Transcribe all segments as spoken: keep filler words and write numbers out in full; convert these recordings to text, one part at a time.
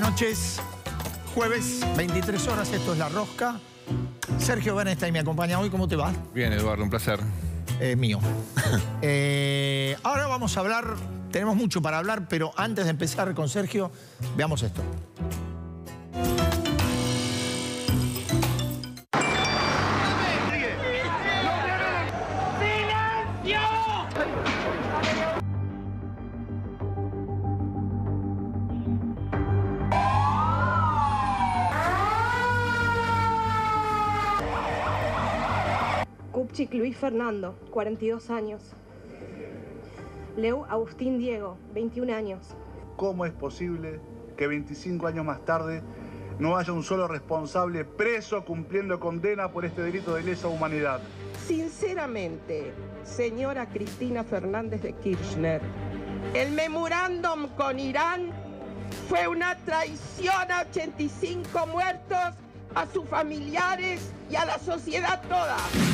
noches, jueves, veintitrés horas, esto es La Rosca. Sergio Bernstein me acompaña hoy, ¿cómo te va? Bien, Eduardo, un placer. Eh, mío. eh, ahora vamos a hablar, tenemos mucho para hablar, pero antes de empezar con Sergio, veamos esto. Kupchik Luis Fernando, cuarenta y dos años. Leu Agustín Diego, veintiún años. ¿Cómo es posible que veinticinco años más tarde no haya un solo responsable preso cumpliendo condena por este delito de lesa humanidad? Sinceramente, señora Cristina Fernández de Kirchner, el memorándum con Irán fue una traición a ochenta y cinco muertos, a sus familiares y a la sociedad toda.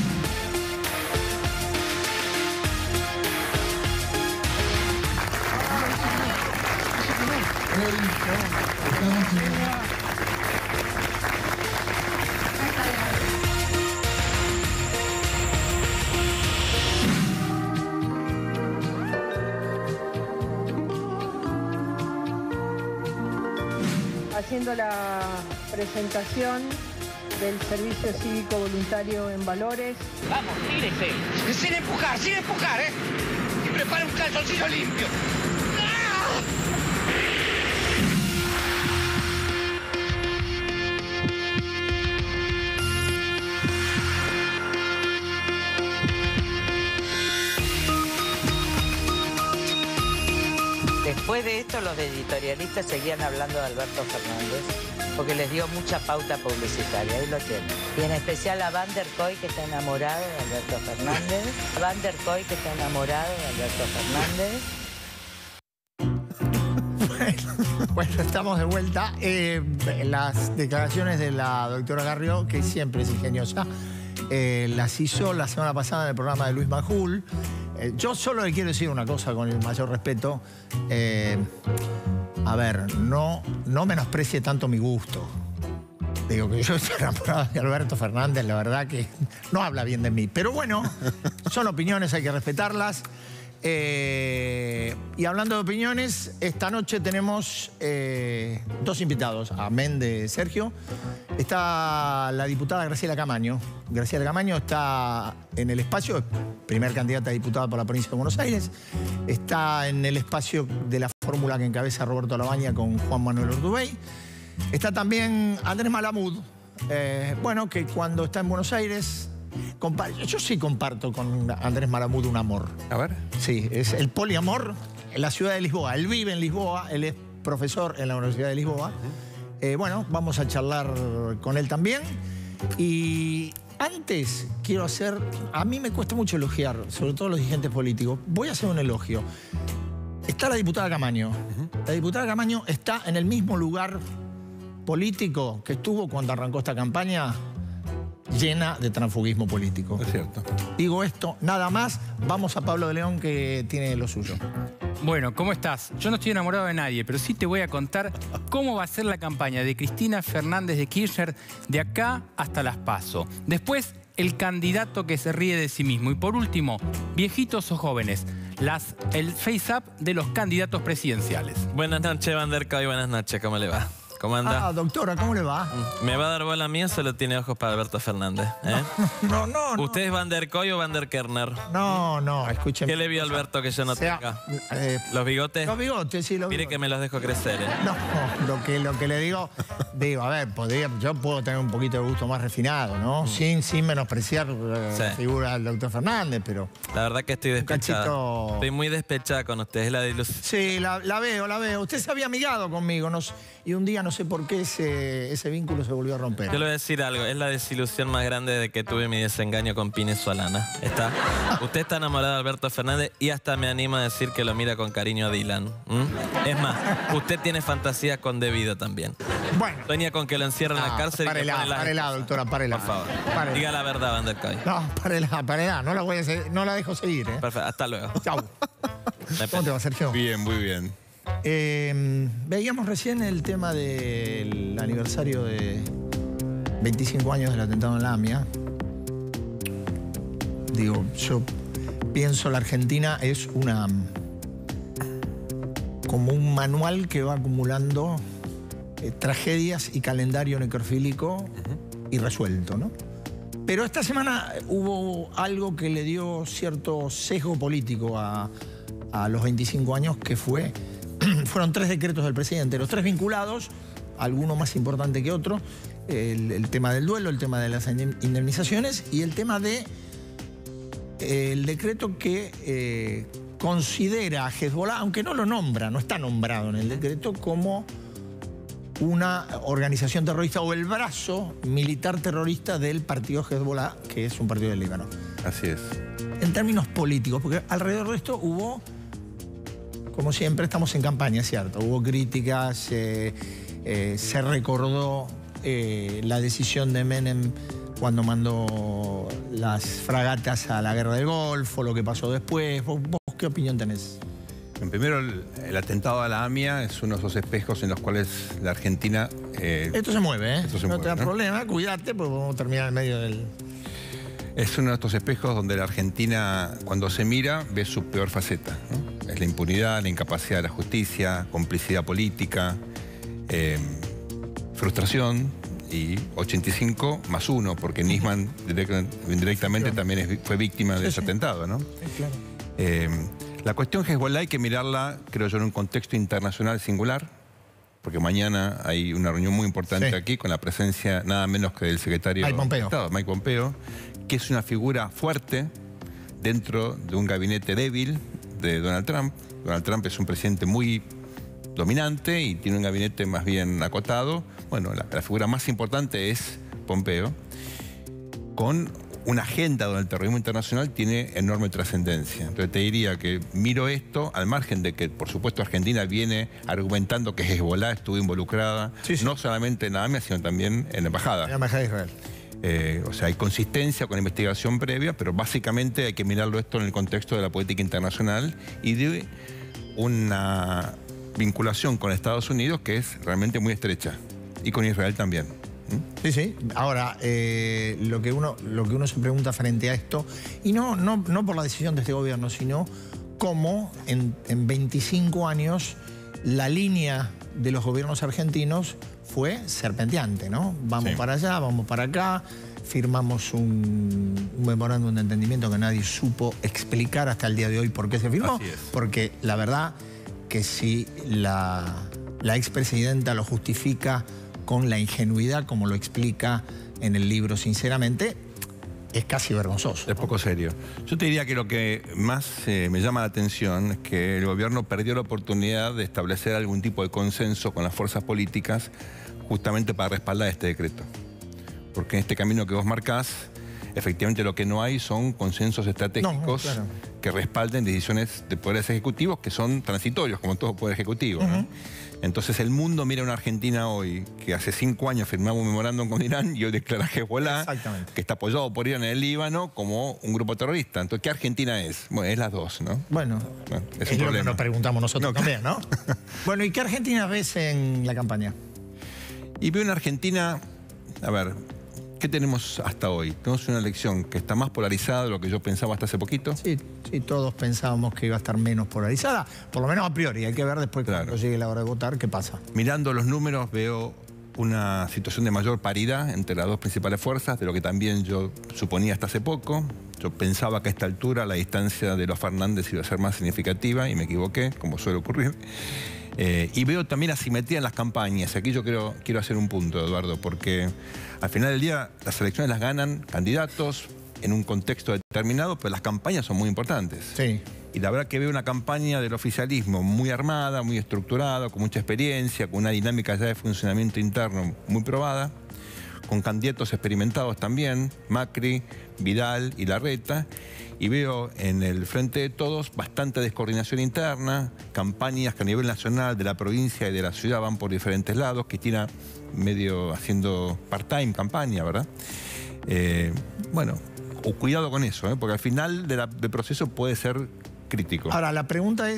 Haciendo la presentación del Servicio Cívico Voluntario en Valores. Vamos, tírese. Sin empujar, sin empujar, ¿eh? Y prepara un calzoncillo limpio. ¡Ah! Después de esto, los editorialistas seguían hablando de Alberto Fernández porque les dio mucha pauta publicitaria. Ahí lo tienen. Y en especial a Van der Koy, que está enamorado de Alberto Fernández. A Van der Koy, que está enamorado de Alberto Fernández. Bueno, bueno, estamos de vuelta. Eh, las declaraciones de la doctora Garrió, que siempre es ingeniosa, eh, las hizo la semana pasada en el programa de Luis Majul. Eh, yo solo le quiero decir una cosa con el mayor respeto. Eh, a ver, no, no menosprecie tanto mi gusto. Digo que yo estoy enamorado de Alberto Fernández, la verdad que no habla bien de mí. Pero bueno, son opiniones, hay que respetarlas. Eh, y hablando de opiniones, esta noche tenemos eh, dos invitados, amén de Sergio. Está la diputada Graciela Camaño. Graciela Camaño está en el espacio, primer candidata a diputada por la provincia de Buenos Aires. Está en el espacio de la fórmula que encabeza Roberto Labaña con Juan Manuel Ordubey. Está también Andrés Malamud, eh, bueno, que cuando está en Buenos Aires... Yo sí comparto con Andrés Malamud un amor. A ver. Sí, es el poliamor en la ciudad de Lisboa. Él vive en Lisboa, él es profesor en la Universidad de Lisboa. Eh, bueno, vamos a charlar con él también. Y antes quiero hacer... A mí me cuesta mucho elogiar, sobre todo a los dirigentes políticos. Voy a hacer un elogio. Está la diputada Camaño. La diputada Camaño está en el mismo lugar político que estuvo cuando arrancó esta campaña, llena de transfugismo político. Es cierto. Digo esto, nada más. Vamos a Pablo de León, que tiene lo suyo. Bueno, ¿cómo estás? Yo no estoy enamorado de nadie, pero sí te voy a contar cómo va a ser la campaña de Cristina Fernández de Kirchner de acá hasta las PASO. Después, el candidato que se ríe de sí mismo. Y por último, viejitos o jóvenes, las, el face-up de los candidatos presidenciales. Buenas noches, Van der Koy. Buenas noches, ¿cómo le va? ¿Cómo anda? Ah, doctora, ¿cómo le va? ¿Me va a dar bola mía o solo tiene ojos para Alberto Fernández? ¿eh? No, no, no. ¿Usted es Van der Koy o Van der Kerner? No, no, escúcheme. ¿Qué le vio a Alberto que yo no O sea, tenga? eh, ¿Los bigotes? Los bigotes, sí, los Mire bigotes. que me los dejo crecer, ¿eh? No, lo que, lo que le digo, digo, a ver, podría, yo puedo tener un poquito de gusto más refinado, ¿no? Mm. Sin, sin menospreciar eh, Sí. la figura del doctor Fernández, pero... La verdad que estoy despechada. cachito- Estoy muy despechada con usted, es la ilusión. Sí, la, la veo, la veo. Usted se había amigado conmigo, no, y un día no sé por qué ese, ese vínculo se volvió a romper. Yo le voy a decir algo, es la desilusión más grande de que tuve mi desengaño con Pine Solana. ¿Está? Usted está enamorado de Alberto Fernández y hasta me anima a decir que lo mira con cariño a Dylan. ¿Mm? Es más, usted tiene fantasías con Debido también. Bueno. Sueña con que lo encierren en la No, cárcel y que párela, ponen las párela, esposas. doctora, párela. Por favor, Párela. diga la verdad, Van der Koy. No, párela, párela. No la, voy a seguir, no la dejo seguir, ¿eh? Perfecto, hasta luego. Chau. Me ¿Cómo te va, Sergio? Bien, muy bien. Eh, veíamos recién el tema del aniversario de veinticinco años del atentado en la AMIA. Digo, yo pienso la Argentina es una como un manual que va acumulando eh, tragedias y calendario necrofílico uh-huh. irresuelto, ¿no? Pero esta semana hubo algo que le dio cierto sesgo político a, a los veinticinco años, que fue, fueron tres decretos del presidente, los tres vinculados, alguno más importante que otro, el, el tema del duelo, el tema de las indemnizaciones y el tema de eh, el decreto que eh, considera a Hezbollah, aunque no lo nombra, no está nombrado en el decreto, como una organización terrorista o el brazo militar terrorista del partido Hezbollah, que es un partido del Líbano. Así es. En términos políticos, porque alrededor de esto hubo, como siempre, estamos en campaña, ¿cierto? Hubo críticas, eh, eh, se recordó eh, la decisión de Menem cuando mandó las fragatas a la guerra del Golfo, lo que pasó después. ¿Vos, vos qué opinión tenés? En primero, el, el atentado a la AMIA es uno de esos espejos en los cuales la Argentina... Eh, esto se mueve, ¿eh? Esto se no mueve, te da ¿no? problema, cuídate, porque vamos a terminar en medio del... Es uno de estos espejos donde la Argentina, cuando se mira, ve su peor faceta, ¿no? Es la impunidad, la incapacidad de la justicia, complicidad política, eh, frustración y ochenta y cinco más uno, porque Nisman direct, indirectamente también es, fue víctima de sí, ese sí. atentado, ¿no? Sí, claro. Eh, La cuestión Hezbollah hay que mirarla, creo yo, en un contexto internacional singular, porque mañana hay una reunión muy importante sí. aquí con la presencia nada menos que del secretario Mike Pompeo. de Estado, Mike Pompeo, que es una figura fuerte dentro de un gabinete débil de Donald Trump. Donald Trump es un presidente muy dominante y tiene un gabinete más bien acotado. Bueno, la, la figura más importante es Pompeo, con una agenda donde el terrorismo internacional tiene enorme trascendencia. Entonces te diría que miro esto al margen de que, por supuesto, Argentina viene argumentando que Hezbollah estuvo involucrada, sí, sí. no solamente en la AMIA, sino también en la embajada. En la embajada de Israel. Eh, o sea, hay consistencia con la investigación previa, pero básicamente hay que mirarlo esto en el contexto de la política internacional y de una vinculación con Estados Unidos que es realmente muy estrecha, y con Israel también. Sí, sí. Ahora, eh, lo, que uno, lo que uno se pregunta frente a esto, y no, no, no por la decisión de este gobierno, sino cómo en, en veinticinco años la línea de los gobiernos argentinos fue serpenteante, ¿no? Vamos sí. para allá, vamos para acá, firmamos un, un memorándum de entendimiento que nadie supo explicar hasta el día de hoy por qué se firmó, porque la verdad que si la, la expresidenta lo justifica con la ingenuidad, como lo explica en el libro, sinceramente, es casi vergonzoso. Es poco serio. Yo te diría que lo que más eh, me llama la atención es que el gobierno perdió la oportunidad de establecer algún tipo de consenso con las fuerzas políticas justamente para respaldar este decreto. Porque en este camino que vos marcás, efectivamente lo que no hay son consensos estratégicos no, claro. que respalden decisiones de poderes ejecutivos que son transitorios, como todo poder ejecutivo, uh-huh. ¿no? Entonces el mundo mira a una Argentina hoy que hace cinco años firmamos un memorándum con Irán y hoy declara Hezbollah, que está apoyado por Irán en el Líbano, como un grupo terrorista. Entonces, ¿qué Argentina es? Bueno, es las dos, ¿no? Bueno, bueno es, es un lo problema. que nos preguntamos nosotros no, también, ¿no? Bueno, ¿y qué Argentina ves en la campaña? Y veo una Argentina, a ver, ¿qué tenemos hasta hoy? Tenemos una elección que está más polarizada de lo que yo pensaba hasta hace poquito. Sí, sí, todos pensábamos que iba a estar menos polarizada, por lo menos a priori. Hay que ver después claro. cuando llegue la hora de votar qué pasa. Mirando los números veo una situación de mayor paridad entre las dos principales fuerzas, de lo que también yo suponía hasta hace poco. Yo pensaba que a esta altura la distancia de los Fernández iba a ser más significativa y me equivoqué, como suele ocurrir. Eh, y veo también asimetría en las campañas. Aquí yo quiero, quiero hacer un punto, Eduardo, porque al final del día las elecciones las ganan candidatos en un contexto determinado, pero las campañas son muy importantes. Sí. Y la verdad que veo una campaña del oficialismo muy armada, muy estructurada, con mucha experiencia, con una dinámica ya de funcionamiento interno muy probada, con candidatos experimentados también, Macri, Vidal y Larreta. Y veo en el Frente de Todos bastante descoordinación interna, campañas que a nivel nacional de la provincia y de la ciudad van por diferentes lados, Cristina medio haciendo part-time campaña, ¿verdad? Eh, bueno, cuidado con eso, ¿eh? Porque al final de la, del proceso puede ser crítico. Ahora, la pregunta es,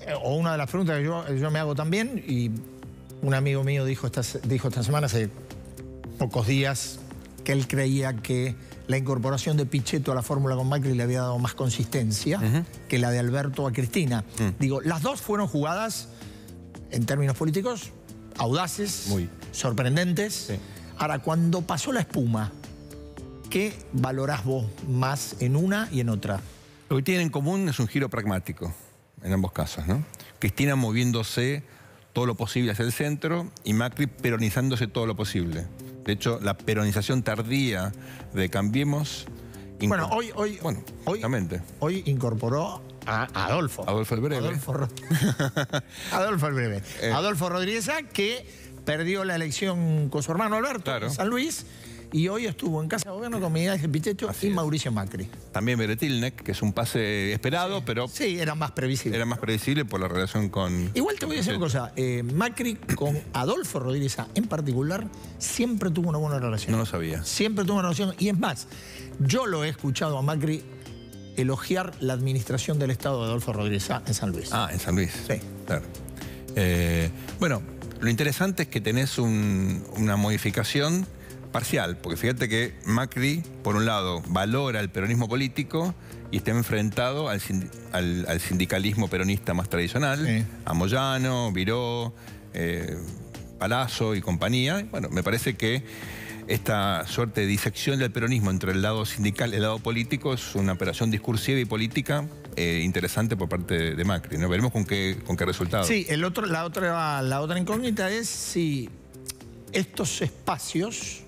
o una de las preguntas que yo, yo me hago también, y un amigo mío dijo esta, dijo esta semana, hace pocos días, que él creía que la incorporación de Pichetto a la fórmula con Macri le había dado más consistencia uh-huh. que la de Alberto a Cristina. Uh-huh. Digo, las dos fueron jugadas, en términos políticos, audaces, Muy. sorprendentes. Sí. Ahora, cuando pasó la espuma, ¿qué valorás vos más en una y en otra? Lo que tienen en común es un giro pragmático, en ambos casos, ¿no? Cristina moviéndose todo lo posible hacia el centro y Macri peronizándose todo lo posible. De hecho, la peronización tardía de Cambiemos... Bueno, hoy, hoy, bueno, hoy, hoy incorporó a Adolfo. Adolfo el Breve. Adolfo, Adolfo el Breve. Eh. Adolfo Rodríguez A, que perdió la elección con su hermano Alberto claro. en San Luis, y hoy estuvo en Casa de Gobierno con Miguel Ángel Pichetto y es. Mauricio Macri. También Beretilnek, que es un pase esperado, sí. pero... Sí, era más previsible. Era más previsible por la relación con... Igual te voy a decir una cosa, eh, Macri con Adolfo Rodríguez A en particular siempre tuvo una buena relación. No lo sabía. Siempre tuvo una relación, y es más, yo lo he escuchado a Macri elogiar la administración del Estado de Adolfo Rodríguez A en San Luis. Ah, en San Luis. Sí. Claro. Eh, bueno, lo interesante es que tenés un, una modificación parcial, porque fíjate que Macri, por un lado, valora el peronismo político y está enfrentado al, al, al sindicalismo peronista más tradicional, sí. a Moyano, Viró, eh, Palazzo y compañía. Bueno, me parece que esta suerte de disección del peronismo entre el lado sindical y el lado político es una operación discursiva y política eh, interesante por parte de, de Macri, ¿no? Veremos con qué, con qué resultado. Sí, el otro, la, otra, la otra incógnita es si estos espacios,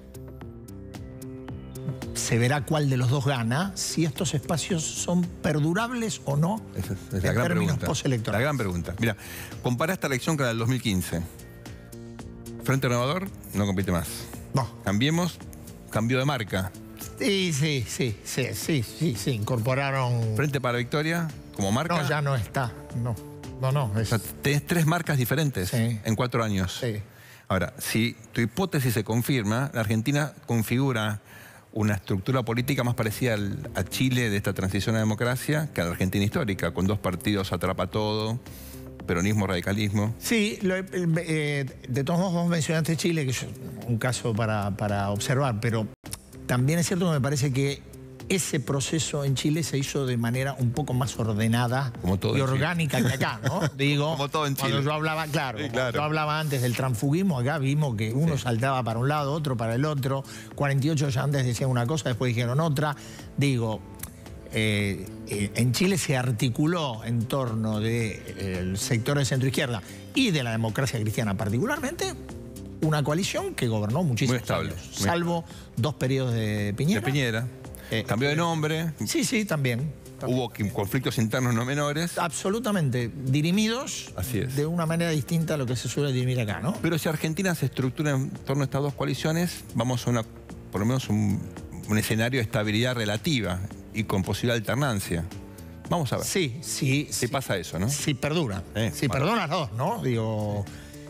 se verá cuál de los dos gana, si estos espacios son perdurables o no Esa es, es la en gran términos pregunta. postelectorales. La gran pregunta. Mira, compara esta elección con la del dos mil quince. Frente Renovador no compite más. No. Cambiemos, cambió de marca. Sí, sí, sí, sí, sí, sí, sí, incorporaron... Frente para Victoria, como marca. No, ya no está, no, no, no. Es... O sea, tenés tres marcas diferentes sí. en cuatro años. Sí. Ahora, si tu hipótesis se confirma, la Argentina configura una estructura política más parecida al, a Chile de esta transición a democracia que a la Argentina histórica, con dos partidos atrapa todo, peronismo, radicalismo. Sí, lo, eh, de todos modos vos mencionaste Chile, que es un caso para, para observar, pero también es cierto que me parece que ese proceso en Chile se hizo de manera un poco más ordenada Como todo y orgánica que acá, ¿no? Digo, como todo en Chile. Cuando yo hablaba, claro, sí, claro. yo hablaba antes del transfugismo, acá vimos que uno sí. saltaba para un lado, otro para el otro, cuarenta y ocho ya antes decían una cosa, después dijeron otra. Digo, eh, eh, en Chile se articuló en torno del sector de centro-izquierda y de la democracia cristiana particularmente, una coalición que gobernó muchísimos muy estable, años, muy salvo dos periodos de Piñera. De Piñera. Eh, Cambió de nombre. Sí, sí, también. también. Hubo conflictos internos no menores. Absolutamente. Dirimidos Así es. de una manera distinta a lo que se suele dirimir acá, ¿no? Pero si Argentina se estructura en torno a estas dos coaliciones, vamos a una, por lo menos un, un escenario de estabilidad relativa y con posible alternancia. Vamos a ver. Sí, sí. Si sí, pasa eso, ¿no? Si perdura. Eh, si bueno. perdona las dos, ¿no? Digo...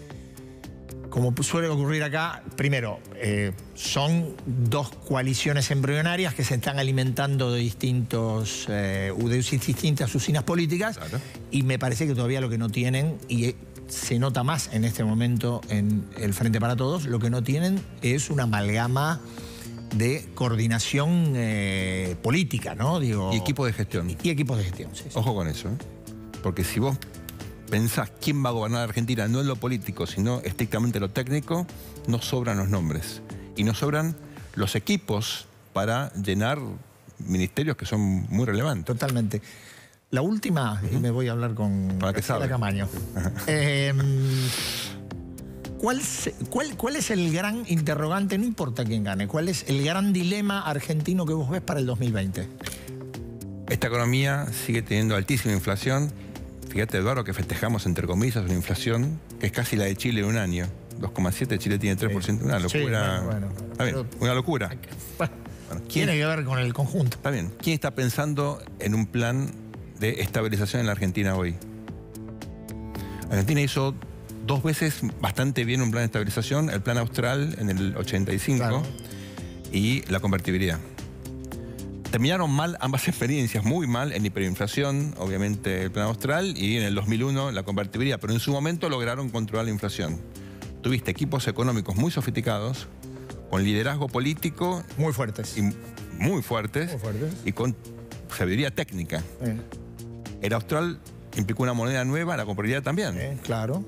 Como suele ocurrir acá, primero, eh, son dos coaliciones embrionarias que se están alimentando de, distintos, eh, de distintas usinas políticas, claro. Y me parece que todavía lo que no tienen, y se nota más en este momento en el Frente para Todos, lo que no tienen es una amalgama de coordinación eh, política, ¿no? Digo, y equipo de gestión. Y, y equipos de gestión, sí, sí. Ojo con eso, ¿eh? Porque si vos pensás quién va a gobernar Argentina, no en lo político, sino estrictamente lo técnico, no sobran los nombres. Y no sobran los equipos para llenar ministerios que son muy relevantes. Totalmente. La última, uh-huh. y me voy a hablar con Graciela Camaño. eh, ¿cuál, se, cuál, ¿Cuál es el gran interrogante, no importa quién gane, cuál es el gran dilema argentino que vos ves para el dos mil veinte? Esta economía sigue teniendo altísima inflación. Fíjate, Eduardo, que festejamos, entre comillas, una inflación que es casi la de Chile en un año. dos coma siete, Chile tiene tres por ciento. Una locura. Sí, bueno, bueno, está bien, una locura. Bueno, bueno, tiene que ver con el conjunto. Está bien. ¿Quién está pensando en un plan de estabilización en la Argentina hoy? Argentina hizo dos veces bastante bien un plan de estabilización. El plan austral en el ochenta y cinco, claro. Y la convertibilidad. terminaron mal ambas experiencias, muy mal, en hiperinflación, obviamente el plan austral, y en el dos mil uno la convertibilidad, pero en su momento lograron controlar la inflación. Tuviste equipos económicos muy sofisticados, con liderazgo político. Muy fuertes. Y muy fuertes. Muy fuertes. Y con sabiduría técnica. Eh. El austral implicó una moneda nueva, la convertibilidad también. Eh, claro.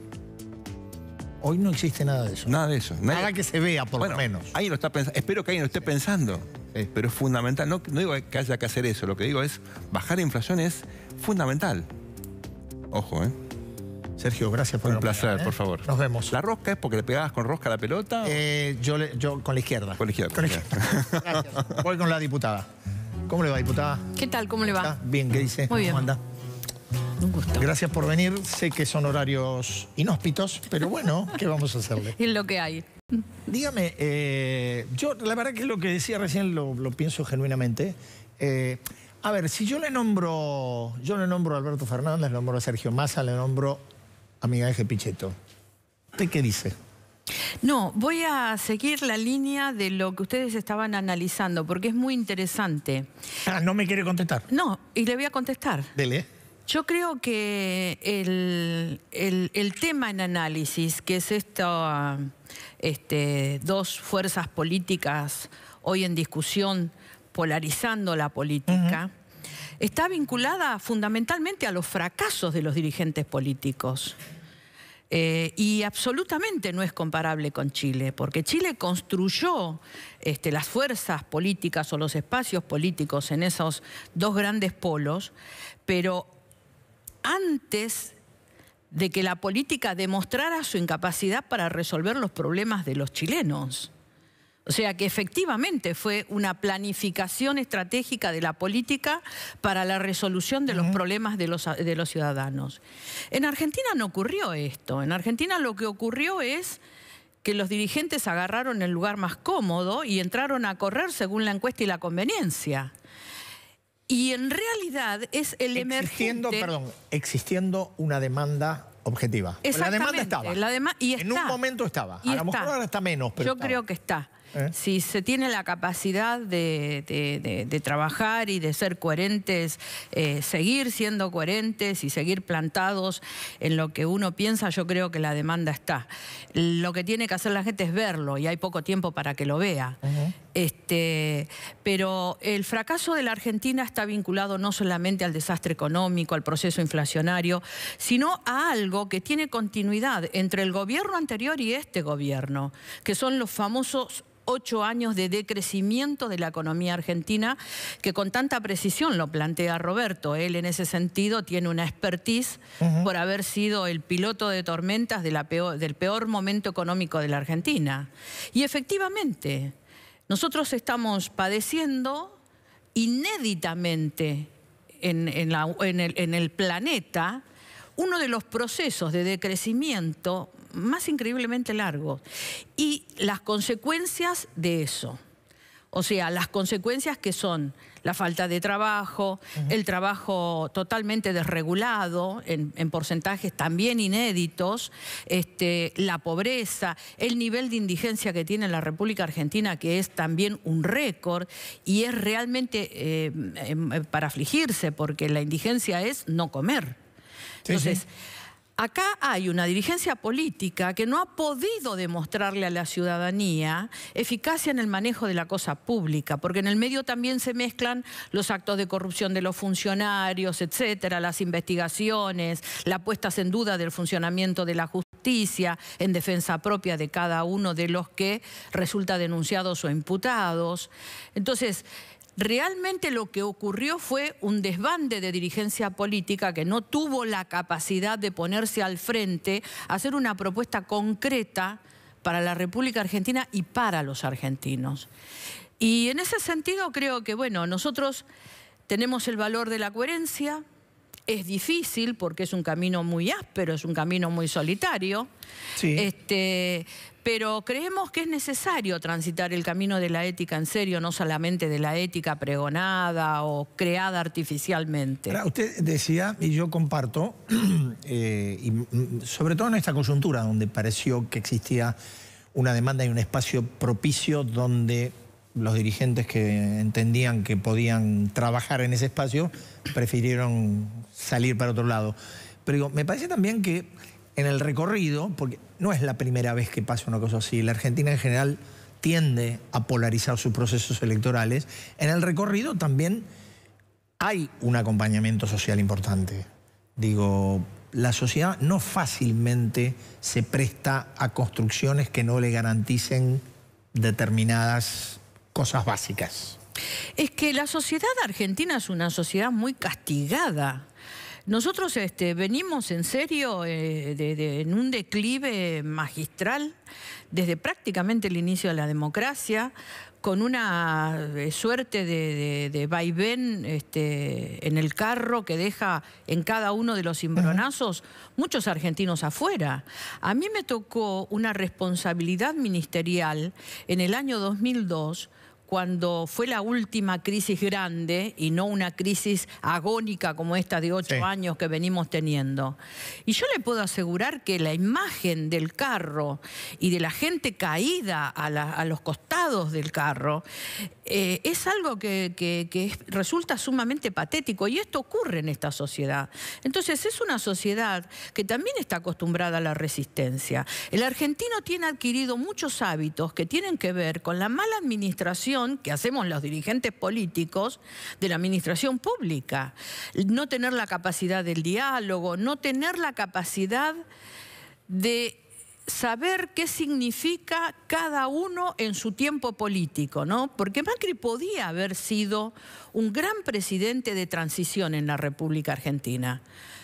Hoy no existe nada de eso. Nada de eso. Nada Nadie... que se vea, por bueno, lo menos. Ahí lo está pensando. Espero que alguien lo esté sí. pensando. Sí. Pero es fundamental. No, no digo que haya que hacer eso. Lo que digo es, bajar la inflación es fundamental. Ojo, ¿eh? Sergio, gracias por Un placer, ¿eh? por favor. Nos vemos. ¿La rosca es porque le pegabas con rosca a la pelota? Eh, yo, le, yo con la izquierda. Con la izquierda. Con la izquierda. Gracias. Voy con la diputada. ¿Cómo le va, diputada? ¿Qué tal? ¿Cómo le va? ¿Está? Bien, ¿qué dice? Muy bien. ¿Cómo anda? Un gusto. Gracias por venir. Sé que son horarios inhóspitos, pero bueno, ¿qué vamos a hacerle? Es lo que hay. Dígame, eh, yo la verdad que lo que decía recién lo, lo pienso genuinamente. Eh, a ver, si yo le nombro, yo le nombro a Alberto Fernández, le nombro a Sergio Massa, le nombro a Miguel Ángel Pichetto, ¿usted qué dice? No, voy a seguir la línea de lo que ustedes estaban analizando, porque es muy interesante. Ah, ¿no me quiere contestar? No, y le voy a contestar. Dele. Yo creo que el, el, el tema en análisis, que es esta, este, dos fuerzas políticas hoy en discusión, polarizando la política, uh-huh. está vinculada fundamentalmente a los fracasos de los dirigentes políticos. Eh, y absolutamente no es comparable con Chile, porque Chile construyó este, las fuerzas políticas o los espacios políticos en esos dos grandes polos, pero antes de que la política demostrara su incapacidad para resolver los problemas de los chilenos. O sea que efectivamente fue una planificación estratégica de la política para la resolución de los problemas de los, de los ciudadanos. En Argentina no ocurrió esto. En Argentina lo que ocurrió es que los dirigentes agarraron el lugar más cómodo y entraron a correr según la encuesta y la conveniencia. Y en realidad es el existiendo, emergente... Perdón, existiendo una demanda objetiva. La demanda estaba. La dema y está. En un momento estaba. Y a lo está. mejor ahora está menos, pero Yo estaba. creo que está. ¿Eh? Si se tiene la capacidad de, de, de, de trabajar y de ser coherentes, eh, seguir siendo coherentes y seguir plantados en lo que uno piensa, yo creo que la demanda está. Lo que tiene que hacer la gente es verlo y hay poco tiempo para que lo vea. Uh-huh. Este, pero el fracaso de la Argentina está vinculado no solamente al desastre económico, al proceso inflacionario, sino a algo que tiene continuidad entre el gobierno anterior y este gobierno, que son los famosos ocho años de decrecimiento de la economía argentina, que con tanta precisión lo plantea Roberto. Él en ese sentido tiene una expertise uh-huh. por haber sido el piloto de tormentas de la peor, del peor momento económico de la Argentina. Y efectivamente, nosotros estamos padeciendo inéditamente en, en, la, en, el, en el planeta uno de los procesos de decrecimiento más increíblemente largos y las consecuencias de eso. O sea, las consecuencias que son la falta de trabajo, uh-huh. el trabajo totalmente desregulado, en, en porcentajes también inéditos, este, la pobreza, el nivel de indigencia que tiene la República Argentina, que es también un récord, y es realmente eh, eh, para afligirse, porque la indigencia es no comer. Sí, Entonces, sí. acá hay una dirigencia política que no ha podido demostrarle a la ciudadanía eficacia en el manejo de la cosa pública, porque en el medio también se mezclan los actos de corrupción de los funcionarios, etcétera, las investigaciones, las puestas en duda del funcionamiento de la justicia en defensa propia de cada uno de los que resulta denunciados o imputados. Entonces, realmente lo que ocurrió fue un desbande de dirigencia política que no tuvo la capacidad de ponerse al frente, hacer una propuesta concreta para la República Argentina y para los argentinos. Y en ese sentido creo que, bueno, nosotros tenemos el valor de la coherencia. Es difícil porque es un camino muy áspero, es un camino muy solitario. Sí. Este, pero creemos que es necesario transitar el camino de la ética en serio, no solamente de la ética pregonada o creada artificialmente. Ahora, usted decía, y yo comparto, eh, y sobre todo en esta coyuntura donde pareció que existía una demanda y un espacio propicio donde los dirigentes que entendían que podían trabajar en ese espacio prefirieron salir para otro lado. Pero digo, me parece también que en el recorrido, porque no es la primera vez que pasa una cosa así, la Argentina en general tiende a polarizar sus procesos electorales, en el recorrido también hay un acompañamiento social importante. Digo, la sociedad no fácilmente se presta a construcciones que no le garanticen determinadas cosas básicas. Es que la sociedad argentina es una sociedad muy castigada. Nosotros este, venimos en serio eh, de, de, en un declive magistral desde prácticamente el inicio de la democracia, con una eh, suerte de, de, de vaivén este, en el carro que deja en cada uno de los cimbronazos muchos argentinos afuera. A mí me tocó una responsabilidad ministerial en el año dos mil dos, cuando fue la última crisis grande y no una crisis agónica como esta de ocho sí. años que venimos teniendo. Y yo le puedo asegurar que la imagen del carro y de la gente caída a, la, a los costados del carro eh, es algo que, que, que es, resulta sumamente patético, y esto ocurre en esta sociedad. Entonces es una sociedad que también está acostumbrada a la resistencia. El argentino tiene adquirido muchos hábitos que tienen que ver con la mala administración que hacemos los dirigentes políticos de la administración pública. No tener la capacidad del diálogo, no tener la capacidad de saber qué significa cada uno en su tiempo político, ¿no? Porque Macri podía haber sido un gran presidente de transición en la República Argentina,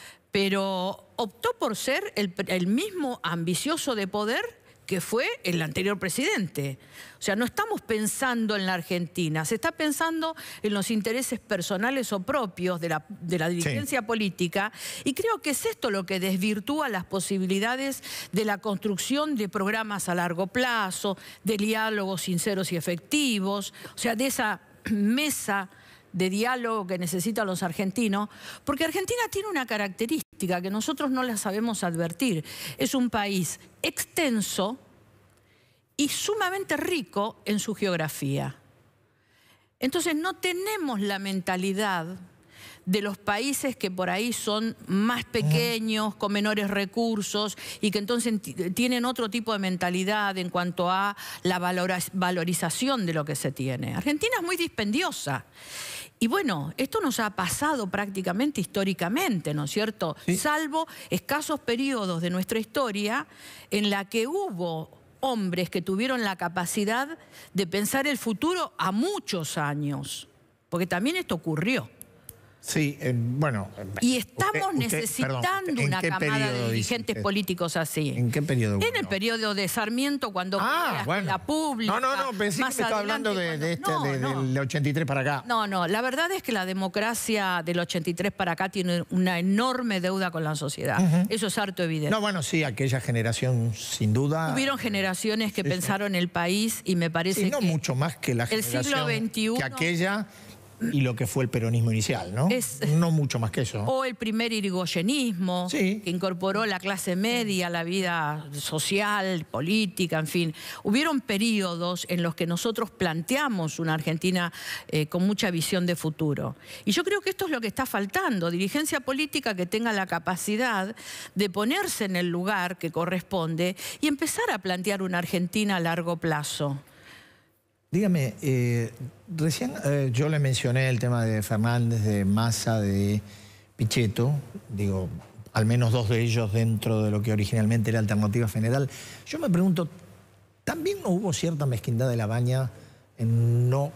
pero optó por ser el, el mismo ambicioso de poder que fue el anterior presidente. O sea, no estamos pensando en la Argentina, se está pensando en los intereses personales o propios de la, de la dirigencia sí. política, y creo que es esto lo que desvirtúa las posibilidades de la construcción de programas a largo plazo, de diálogos sinceros y efectivos, o sea, de esa mesa de diálogo que necesitan los argentinos, porque Argentina tiene una característica que nosotros no la sabemos advertir. Es un país extenso y sumamente rico en su geografía. Entonces no tenemos la mentalidad de los países que por ahí son más pequeños, con menores recursos, y que entonces tienen otro tipo de mentalidad en cuanto a la valorización de lo que se tiene. Argentina es muy dispendiosa. Y bueno, esto nos ha pasado prácticamente históricamente, ¿no es cierto? Sí. Salvo escasos periodos de nuestra historia en la que hubo hombres que tuvieron la capacidad de pensar el futuro a muchos años. Porque también esto ocurrió. Sí, eh, bueno... Y estamos usted, necesitando usted, perdón, una camada de dirigentes políticos así. ¿En qué periodo? En el periodo de Sarmiento, cuando ah, fue bueno. la pública. No, no, no, pensé que me estaba hablando de, de este, no, de, no. del ochenta y tres para acá. No, no, la verdad es que la democracia del ochenta y tres para acá tiene una enorme deuda con la sociedad. Uh-huh. Eso es harto evidente. No, bueno, sí, aquella generación, sin duda... Hubieron generaciones que sí, pensaron sí. el país, y me parece sí, no que... no mucho más que la generación el siglo veintiuno, que aquella... y lo que fue el peronismo inicial, ¿no? Es, no mucho más que eso. O el primer irigoyenismo, sí. que incorporó la clase media a la vida social, política, en fin. Hubieron periodos en los que nosotros planteamos una Argentina eh, con mucha visión de futuro. Y yo creo que esto es lo que está faltando, dirigencia política que tenga la capacidad de ponerse en el lugar que corresponde y empezar a plantear una Argentina a largo plazo. Dígame, eh, recién eh, yo le mencioné el tema de Fernández, de Massa, de Pichetto, digo, al menos dos de ellos dentro de lo que originalmente era Alternativa Federal. Yo me pregunto, ¿también no hubo cierta mezquindad de la Baña en no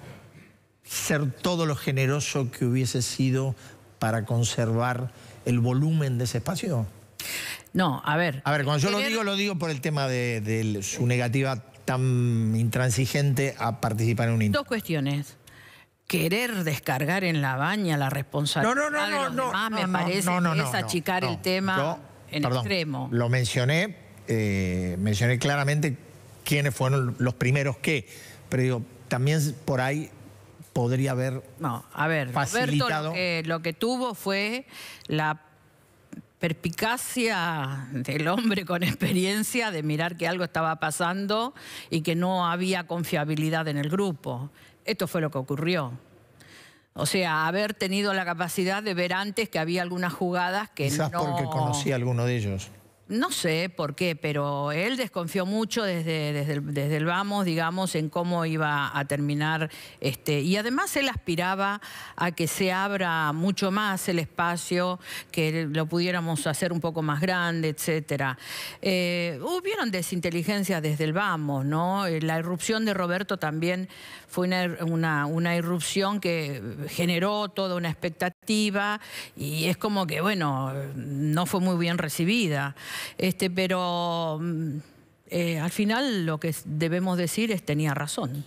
ser todo lo generoso que hubiese sido para conservar el volumen de ese espacio? No, a ver... A ver, cuando yo lo digo, lo digo por el tema de, de su negativa tan intransigente a participar en un intento. Dos cuestiones. Querer descargar en la Baña la responsabilidad no, no, no, de los no, demás no, me no, parece no, no, que no, es no, achicar no, el tema yo, en perdón, extremo. Lo mencioné, eh, mencioné claramente quiénes fueron los primeros que, pero digo, también por ahí podría haber no, a ver, facilitado... Roberto lo que, lo que tuvo fue la perspicacia del hombre con experiencia de mirar que algo estaba pasando y que no había confiabilidad en el grupo. Esto fue lo que ocurrió. O sea, haber tenido la capacidad de ver antes que había algunas jugadas que Quizás no... porque conocía a alguno de ellos. No sé por qué, pero él desconfió mucho desde, desde, el, desde el vamos, digamos, en cómo iba a terminar. Este, y además él aspiraba a que se abra mucho más el espacio, que lo pudiéramos hacer un poco más grande, etcétera. Eh, hubieron desinteligencias desde el vamos, ¿no? La irrupción de Roberto también fue una, una, una irrupción que generó toda una expectativa y es como que, bueno, no fue muy bien recibida. Este, pero eh, al final lo que debemos decir es tenía razón.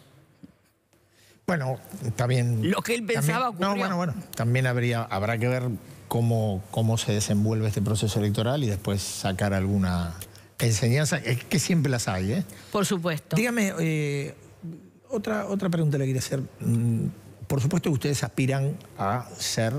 Bueno, también... Lo que él pensaba también, ocurrió. No, bueno, bueno, también habría, habrá que ver cómo, cómo se desenvuelve este proceso electoral y después sacar alguna enseñanza, es que siempre las hay, ¿eh? Por supuesto. Dígame, eh, otra, otra pregunta le quería hacer. Por supuesto que ustedes aspiran a ser...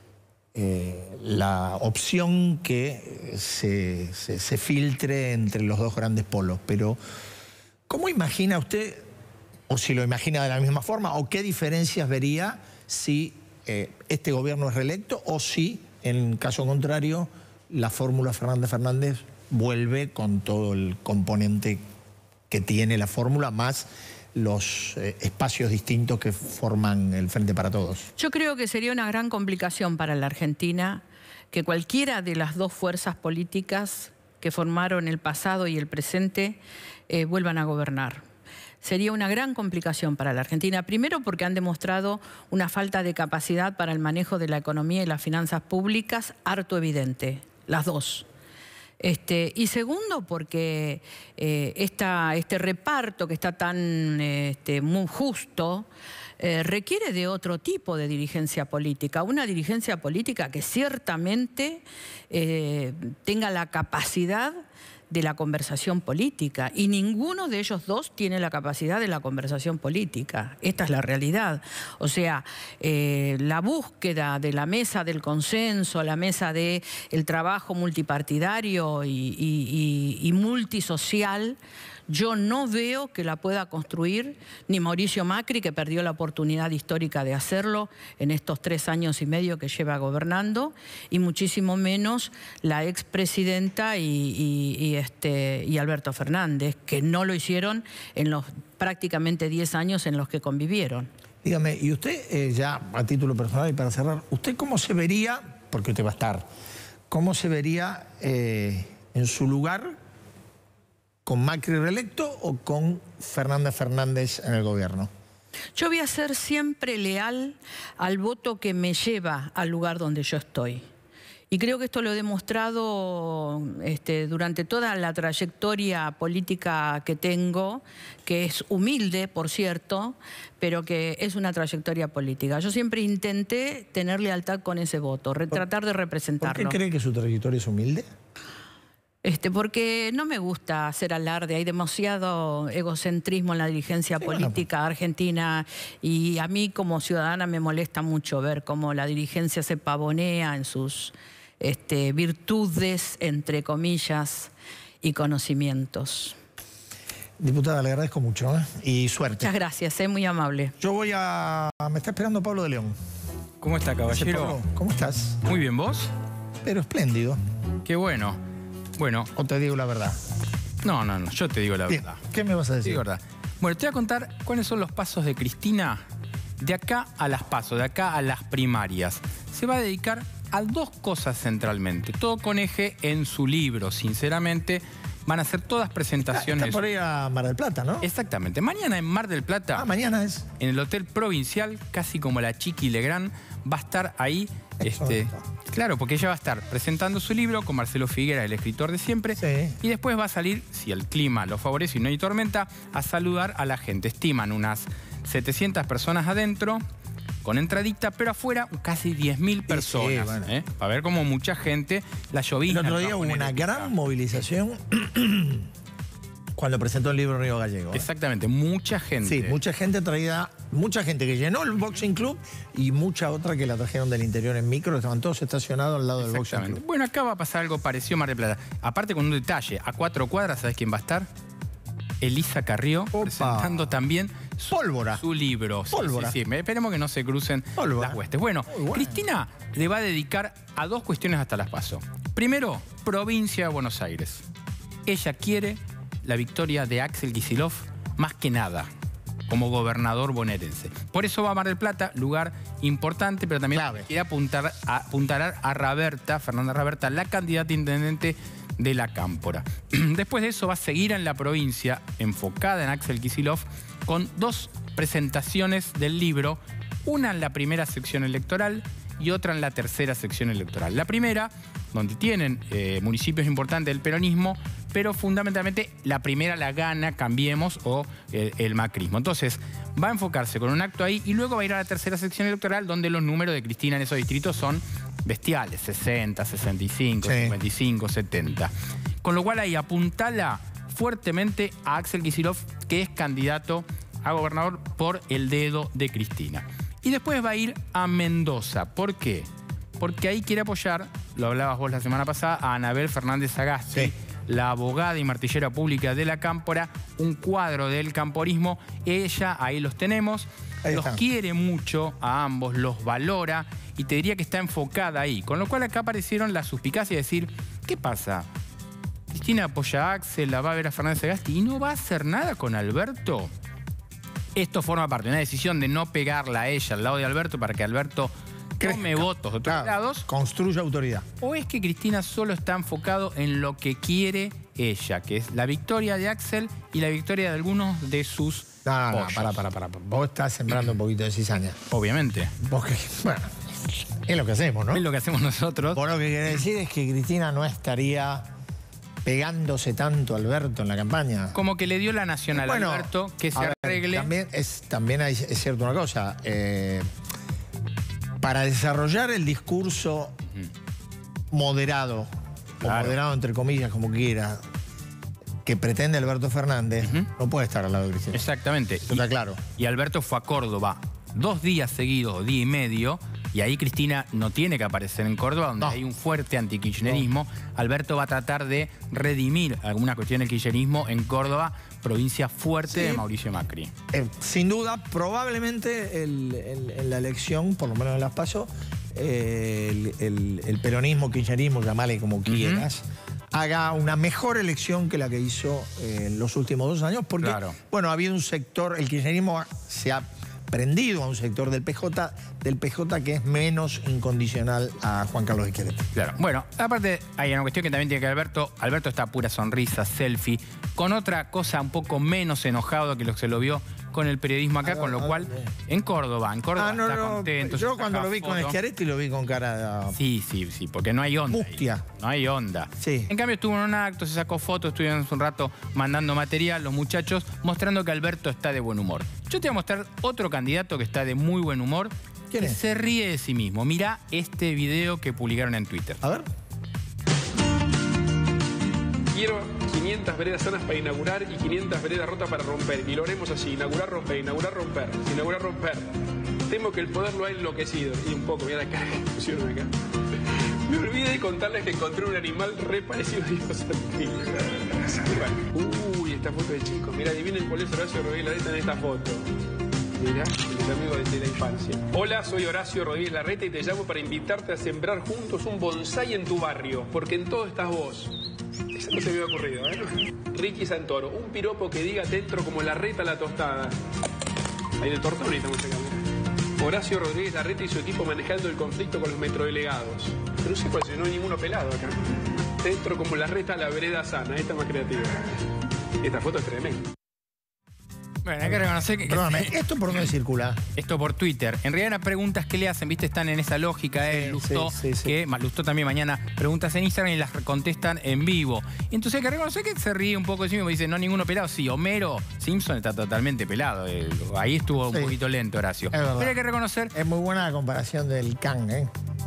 Eh, la opción que se, se, se filtre entre los dos grandes polos, pero ¿cómo imagina usted, o si lo imagina de la misma forma, o qué diferencias vería si eh, este gobierno es reelecto o si, en caso contrario, la fórmula Fernández-Fernández vuelve con todo el componente que tiene la fórmula, más los eh, espacios distintos que forman el Frente para Todos? Yo creo que sería una gran complicación para la Argentina que cualquiera de las dos fuerzas políticas que formaron el pasado y el presente eh, vuelvan a gobernar. Sería una gran complicación para la Argentina, primero porque han demostrado una falta de capacidad para el manejo de la economía y las finanzas públicas harto evidente, las dos. Este, y segundo, porque eh, esta, este reparto que está tan este, muy justo eh, requiere de otro tipo de dirigencia política, una dirigencia política que ciertamente eh, tenga la capacidad de la conversación política, y ninguno de ellos dos tiene la capacidad de la conversación política. Esta es la realidad. O sea, eh, la búsqueda de la mesa del consenso, la mesa del trabajo multipartidario y, y, y, y multisocial, yo no veo que la pueda construir ni Mauricio Macri, que perdió la oportunidad histórica de hacerlo en estos tres años y medio que lleva gobernando, y muchísimo menos la expresidenta y, y, y, este, y Alberto Fernández, que no lo hicieron en los prácticamente diez años en los que convivieron. Dígame, y usted, eh, ya a título personal y para cerrar, ¿usted cómo se vería, porque usted va a estar, cómo se vería eh, en su lugar con Macri reelecto o con Fernández Fernández en el gobierno? Yo voy a ser siempre leal al voto que me lleva al lugar donde yo estoy. Y creo que esto lo he demostrado este, durante toda la trayectoria política que tengo, que es humilde, por cierto, pero que es una trayectoria política. Yo siempre intenté tener lealtad con ese voto, tratar de representarlo. ¿Por qué cree que su trayectoria es humilde? Este, porque no me gusta hacer alarde, hay demasiado egocentrismo en la dirigencia sí, política bueno. argentina, y a mí como ciudadana me molesta mucho ver cómo la dirigencia se pavonea en sus este, virtudes, entre comillas, y conocimientos. Diputada, le agradezco mucho, ¿eh? Y suerte. Muchas gracias, es muy amable. Yo voy a... Me está esperando Pablo de León. ¿Cómo está, caballero? Pablo, ¿cómo estás? Muy bien, ¿vos? Pero espléndido. Qué bueno. Bueno. ¿O te digo la verdad? No, no, no, yo te digo la Bien. verdad. ¿Qué me vas a decir? Te digo la verdad. Bueno, te voy a contar cuáles son los pasos de Cristina de acá a las pasos, de acá a las primarias. Se va a dedicar a dos cosas centralmente, todo con eje en su libro, sinceramente. Van a hacer todas presentaciones. Está por ahí a Mar del Plata, ¿no? Exactamente. Mañana en Mar del Plata. Ah, mañana es. En el Hotel Provincial, casi como la Chiqui Legrand, va a estar ahí. Este, claro, porque ella va a estar presentando su libro con Marcelo Figuera, el escritor de siempre. Sí. Y después va a salir, si el clima lo favorece y no hay tormenta, a saludar a la gente. Estiman unas setecientas personas adentro, con entradita, pero afuera casi diez mil personas. Sí, bueno. ¿eh? Para ver cómo mucha gente, la llovizna. El otro día hubo una gran movilización Cuando presentó el libro Río Gallego. ¿eh? Exactamente, mucha gente. Sí, mucha gente traída, mucha gente que llenó el Boxing Club y mucha otra que la trajeron del interior en micro, estaban todos estacionados al lado del Boxing Club. Bueno, acá va a pasar algo parecido a Mar del Plata. Aparte con un detalle, a cuatro cuadras, ¿sabes quién va a estar? Elisa Carrió, Opa. presentando también su, Pólvora. su libro. Sí, Pólvora. Sí, sí. Esperemos que no se crucen Pólvora. las huestes. Bueno, bueno, Cristina le va a dedicar a dos cuestiones hasta las paso. Primero, provincia de Buenos Aires. Ella quiere la victoria de Axel Kicillof más que nada, como gobernador bonaerense. Por eso va a Mar del Plata, lugar importante, pero también Clave. quiere apuntar a, apuntar a Raberta, Fernanda Raberta, la candidata intendente de la Cámpora. Después de eso va a seguir en la provincia, enfocada en Axel Kicillof, con dos presentaciones del libro, una en la primera sección electoral y otra en la tercera sección electoral. La primera, donde tienen eh, municipios importantes del peronismo, pero fundamentalmente la primera la gana Cambiemos o eh, el macrismo. Entonces, va a enfocarse con un acto ahí y luego va a ir a la tercera sección electoral, donde los números de Cristina en esos distritos son bestiales, sesenta, sesenta y cinco, sí. cincuenta y cinco, setenta. Con lo cual ahí apuntala fuertemente a Axel Kicillof, que es candidato a gobernador por el dedo de Cristina. Y después va a ir a Mendoza. ¿Por qué? Porque ahí quiere apoyar, lo hablabas vos la semana pasada, a Anabel Fernández Sagasti, sí. la abogada y martillera pública de la Cámpora, un cuadro del camporismo. Ella, ahí los tenemos, ahí los quiere mucho a ambos, los valora y te diría que está enfocada ahí. Con lo cual acá aparecieron las suspicacias de decir, ¿qué pasa? Cristina apoya a Axel, la va a ver a Fernández Sagasti y no va a hacer nada con Alberto. Esto forma parte de una decisión de no pegarla a ella al lado de Alberto para que Alberto tome votos de otros claro, lados. Construya autoridad. ¿O es que Cristina solo está enfocado en lo que quiere ella, que es la victoria de Axel y la victoria de algunos de sus No, no, no, para, para, para. Vos estás sembrando un poquito de cizaña. Obviamente. Vos que, bueno, es lo que hacemos, ¿no? Es lo que hacemos nosotros. Vos lo que querés decir es que Cristina no estaría pegándose tanto a Alberto en la campaña. Como que le dio la nacional bueno, a Alberto, que se ver, arregle. También es, también hay, es cierto una cosa. Eh, para desarrollar el discurso mm. moderado, claro. o moderado entre comillas, como quiera, que pretende Alberto Fernández, uh-huh. no puede estar al lado de Cristina. Exactamente. Eso está claro. Y Alberto fue a Córdoba dos días seguidos, día y medio, y ahí Cristina no tiene que aparecer en Córdoba, donde no. hay un fuerte antikirchnerismo. No. Alberto va a tratar de redimir alguna cuestión del kirchnerismo en Córdoba, provincia fuerte sí. de Mauricio Macri. Eh, sin duda, probablemente el, el, en la elección, por lo menos en las PASO, eh, el, el, el peronismo, kirchnerismo, llamale como quieras, uh-huh. haga una mejor elección que la que hizo eh, en los últimos dos años, porque, claro. bueno, ha habido un sector, el kirchnerismo se ha prendido a un sector del P J, del P J que es menos incondicional a Juan Carlos Schiaretti. Claro. Bueno, aparte hay una cuestión que también tiene que Alberto. Alberto está pura sonrisa, selfie, con otra cosa un poco menos enojado que lo que se lo vio con el periodismo acá, ah, con lo ah, cual eh. en Córdoba, en Córdoba ah, no, está no, contento. Yo cuando lo vi foto. con Schiaretti lo vi con cara de... Sí, sí, sí, porque no hay onda. Mustia. No hay onda. Sí. En cambio estuvo en un acto, se sacó fotos, estuvieron un rato mandando material los muchachos, mostrando que Alberto está de buen humor. Yo te voy a mostrar otro candidato que está de muy buen humor. ¿Quién es? Se ríe de sí mismo. Mirá este video que publicaron en Twitter. A ver. Quiero quinientas veredas sanas para inaugurar y quinientas veredas rotas para romper. Y lo haremos así, inaugurar, romper, inaugurar, romper, inaugurar, romper. Temo que el poder lo ha enloquecido. Y un poco, mirá la cara que pusieron acá. Me olvidé de contarles que encontré un animal re parecido a Dios Santín. Uy, esta foto de chicos. Mirá, adivinen cuál es Horacio Rodríguez Larreta en esta foto. Mirá, el amigo de la infancia. Hola, soy Horacio Rodríguez Larreta y te llamo para invitarte a sembrar juntos un bonsái en tu barrio, porque en todo estás vos. Eso no se me había ocurrido, ¿eh? Ricky Santoro, un piropo que diga dentro como Larreta la tostada. Ahí de tortón estamos sacando. Horacio Rodríguez Larreta y su equipo manejando el conflicto con los metrodelegados. Pero no sé cuál, si no hay ninguno pelado acá. Dentro como Larreta la vereda sana, esta más creativa. Esta foto es tremenda. Bueno, hay que reconocer que... Perdóname, ¿esto por dónde circula? Esto por Twitter. En realidad las preguntas que le hacen, viste, están en esa lógica, ¿eh? Sí, Lustó, sí, sí, sí. que Lustó también mañana preguntas en Instagram y las contestan en vivo. Entonces hay que reconocer que se ríe un poco de sí mismo. Dice, no, ninguno pelado. Sí, Homero Simpson está totalmente pelado. Ahí estuvo un sí. poquito lento, Horacio. Pero hay que reconocer... Es muy buena la comparación del can, ¿eh?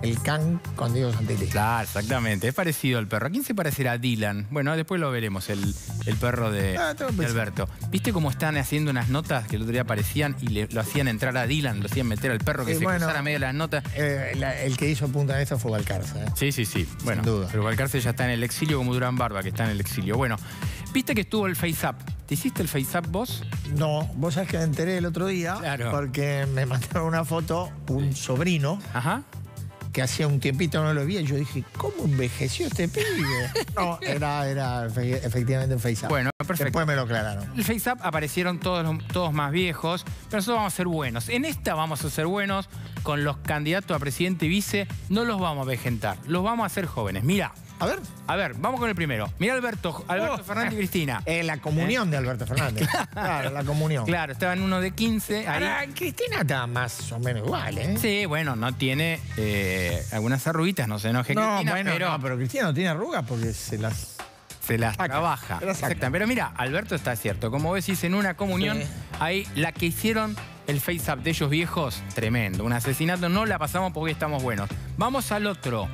el can con Diego Santilli. Claro, exactamente. Es parecido al perro. ¿A quién se parecerá Dylan? Bueno, después lo veremos, el, el perro de, Ah, de Alberto. ¿Viste cómo están haciendo unas notas que el otro día aparecían y le, lo hacían entrar a Dylan, lo hacían meter al perro que Y se bueno, cruzara a medio de las notas? Eh, la- el que hizo punta de esta fue Valcarce. ¿eh? Sí, sí, sí. Bueno, duda. pero Valcarce ya está en el exilio como Durán Barba, que está en el exilio. Bueno, viste que estuvo el Face Up. ¿Te hiciste el Face Up vos? No, vos sabés que me enteré el otro día Claro. porque me mandaron una foto un sobrino Ajá. que hacía un tiempito no lo vi y yo dije, ¿cómo envejeció este pibe? No, era, era efe- efectivamente un Face Up. Bueno, perfecto. Después me lo aclararon. El Face Up aparecieron todos, los- todos más viejos, pero nosotros vamos a ser buenos. En esta vamos a ser buenos con los candidatos a presidente y vice. No los vamos a vejentar, los vamos a hacer jóvenes. Mira. A ver. A ver, vamos con el primero. Mira Alberto, Alberto Oh, Fernández y Cristina. Eh, la comunión ¿Eh? de Alberto Fernández. Claro, la comunión. Claro, estaban uno de quince. Ahí. Ahora, Cristina está más o menos igual, ¿eh? Sí, bueno, no tiene eh, algunas arruguitas, no se enoje No, Cristina, bueno, pero no, pero Cristina no tiene arrugas porque se las... se las saca, trabaja. se las saca. Exacto. Pero mira, Alberto está cierto. Como vos decís, en una comunión, Sí. ahí la que hicieron el Face Up de ellos viejos, tremendo. Un asesinato, no la pasamos porque estamos buenos. Vamos al otro.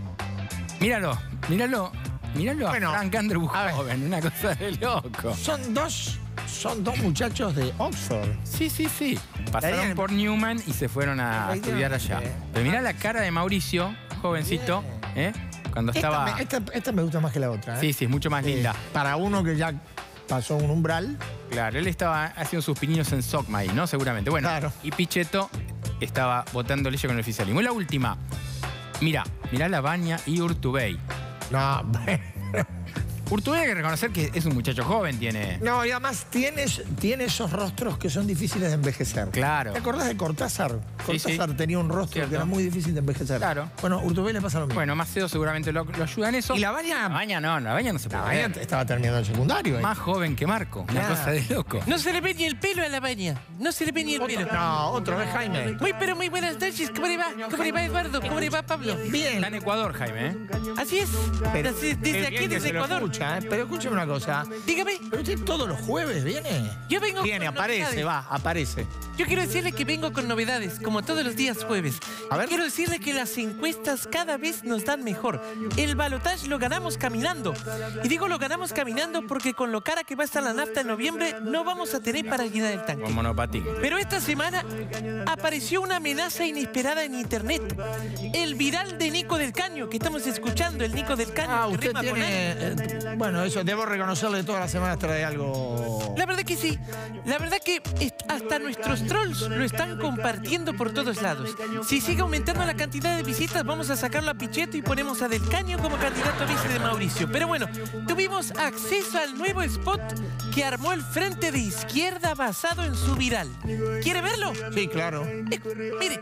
Míralo, míralo. Míralo Bueno, a Frank Andrew a ver. joven, una cosa de loco. Son dos, son dos muchachos de Oxford. Sí, sí, sí. Pasaron Bien. por Newman y se fueron a estudiar allá. Pero mirá la cara de Mauricio, jovencito, ¿eh? Cuando Esta estaba... me, esta, esta me gusta más que la otra, ¿eh? Sí, sí, es mucho más Eh, linda. Para uno que ya pasó un umbral. Claro, él estaba haciendo sus pininos en Socma ahí, ¿no? Seguramente. Bueno, Claro. y Pichetto estaba votando leyes con el oficialismo. Y la última. Mirá, mirá Labaña y Urtubey. No, bueno. Urtubey hay que reconocer que es un muchacho joven, tiene... No, y además tiene, tiene esos rostros que son difíciles de envejecer. Claro. ¿Te acordás de Cortázar? Sí, sí. Cortázar tenía un rostro Cierto. que era muy difícil de envejecer. Claro. Bueno, Urtubey le pasa lo mismo. Bueno, Macedo seguramente lo, lo ayuda en eso. ¿Y Labaña? Labaña no, Labaña no se puede Labaña creer. estaba terminando el secundario. ahí. Más joven que Marco, una Claro. cosa de loco. No se le ve ni el pelo a la baña. No se le ve ni el pelo. No, otro, es Jaime. Muy, pero muy buenas noches. ¿Cómo le va? ¿Cómo le va, Eduardo? ¿Cómo le va, Pablo? Bien. Está en Ecuador, Jaime, ¿eh? Así es. Pero- Desde, desde Qué aquí, bien que desde se lo Ecuador. escucha, ¿eh? Pero escúcheme una cosa. Dígame. ¿Pero usted todos los jueves viene? Yo vengo Viene, con aparece, novedades. va, aparece. Yo quiero decirle que vengo con novedades, como todos los días jueves. A ver. Quiero decirle que las encuestas cada vez nos dan mejor. El balotaje lo ganamos caminando. Y digo lo ganamos caminando porque con lo cara que va a estar la nafta en noviembre, no vamos a tener para llenar el tanque. Con monopatín. Pero esta semana apareció una amenaza inesperada en internet. El viral de Nico del Caño, que estamos escuchando, el Nico del Caño. Ah, que usted rima con tiene... algo. eh, bueno, eso debo reconocerle todas las semanas trae algo... La verdad que sí. La verdad que est- hasta nuestros trolls lo están compartiendo por todos lados. Si sigue aumentando la cantidad de visitas, vamos a sacarlo a Pichetto y ponemos a Del Caño como candidato a vice de Mauricio. Pero bueno, tuvimos acceso al nuevo spot que armó el Frente de Izquierda basado en su viral. ¿Quiere verlo? Sí, claro. Eh, mire.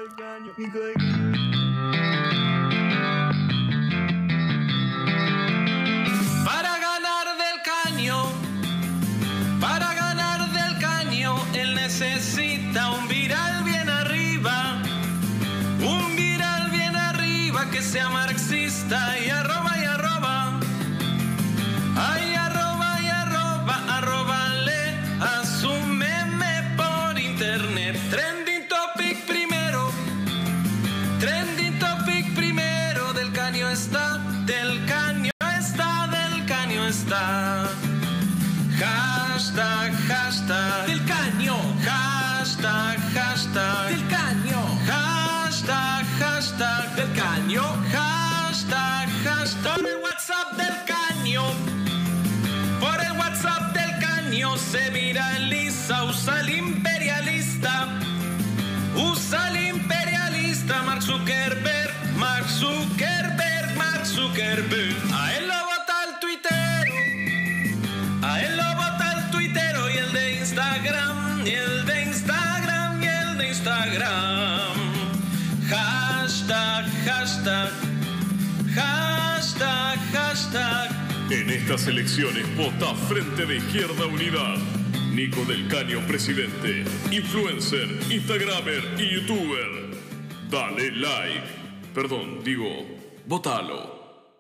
Para ganar Del Caño, para ganar Del Caño, él necesita un viral bien arriba, un viral bien arriba que sea marxista y arroba y arroba, ay arroba y arroba, arrobale a su meme por internet. Trending topic primero, trending topic primero, Del Caño está, Del Caño está, Del Caño está. Hashtag, hashtag Del Caño. Hashtag, hashtag Del Caño. Hashtag, hashtag Del Caño. Hashtag, hashtag por el WhatsApp del Caño. Por el WhatsApp del Caño se viraliza. Usa el imperialista. Usa el imperialista. Mark Zuckerberg. Mark Zuckerberg. Mark Zuckerberg. A él lo vota el tuitero. A él lo vota el tuitero y el de Instagram, y el de Instagram, y el de Instagram. Hashtag, hashtag, hashtag, hashtag. En estas elecciones vota Frente de Izquierda Unidad. Nico del Caño, presidente. Influencer, instagramer y youtuber. Dale like. Perdón, digo, votalo.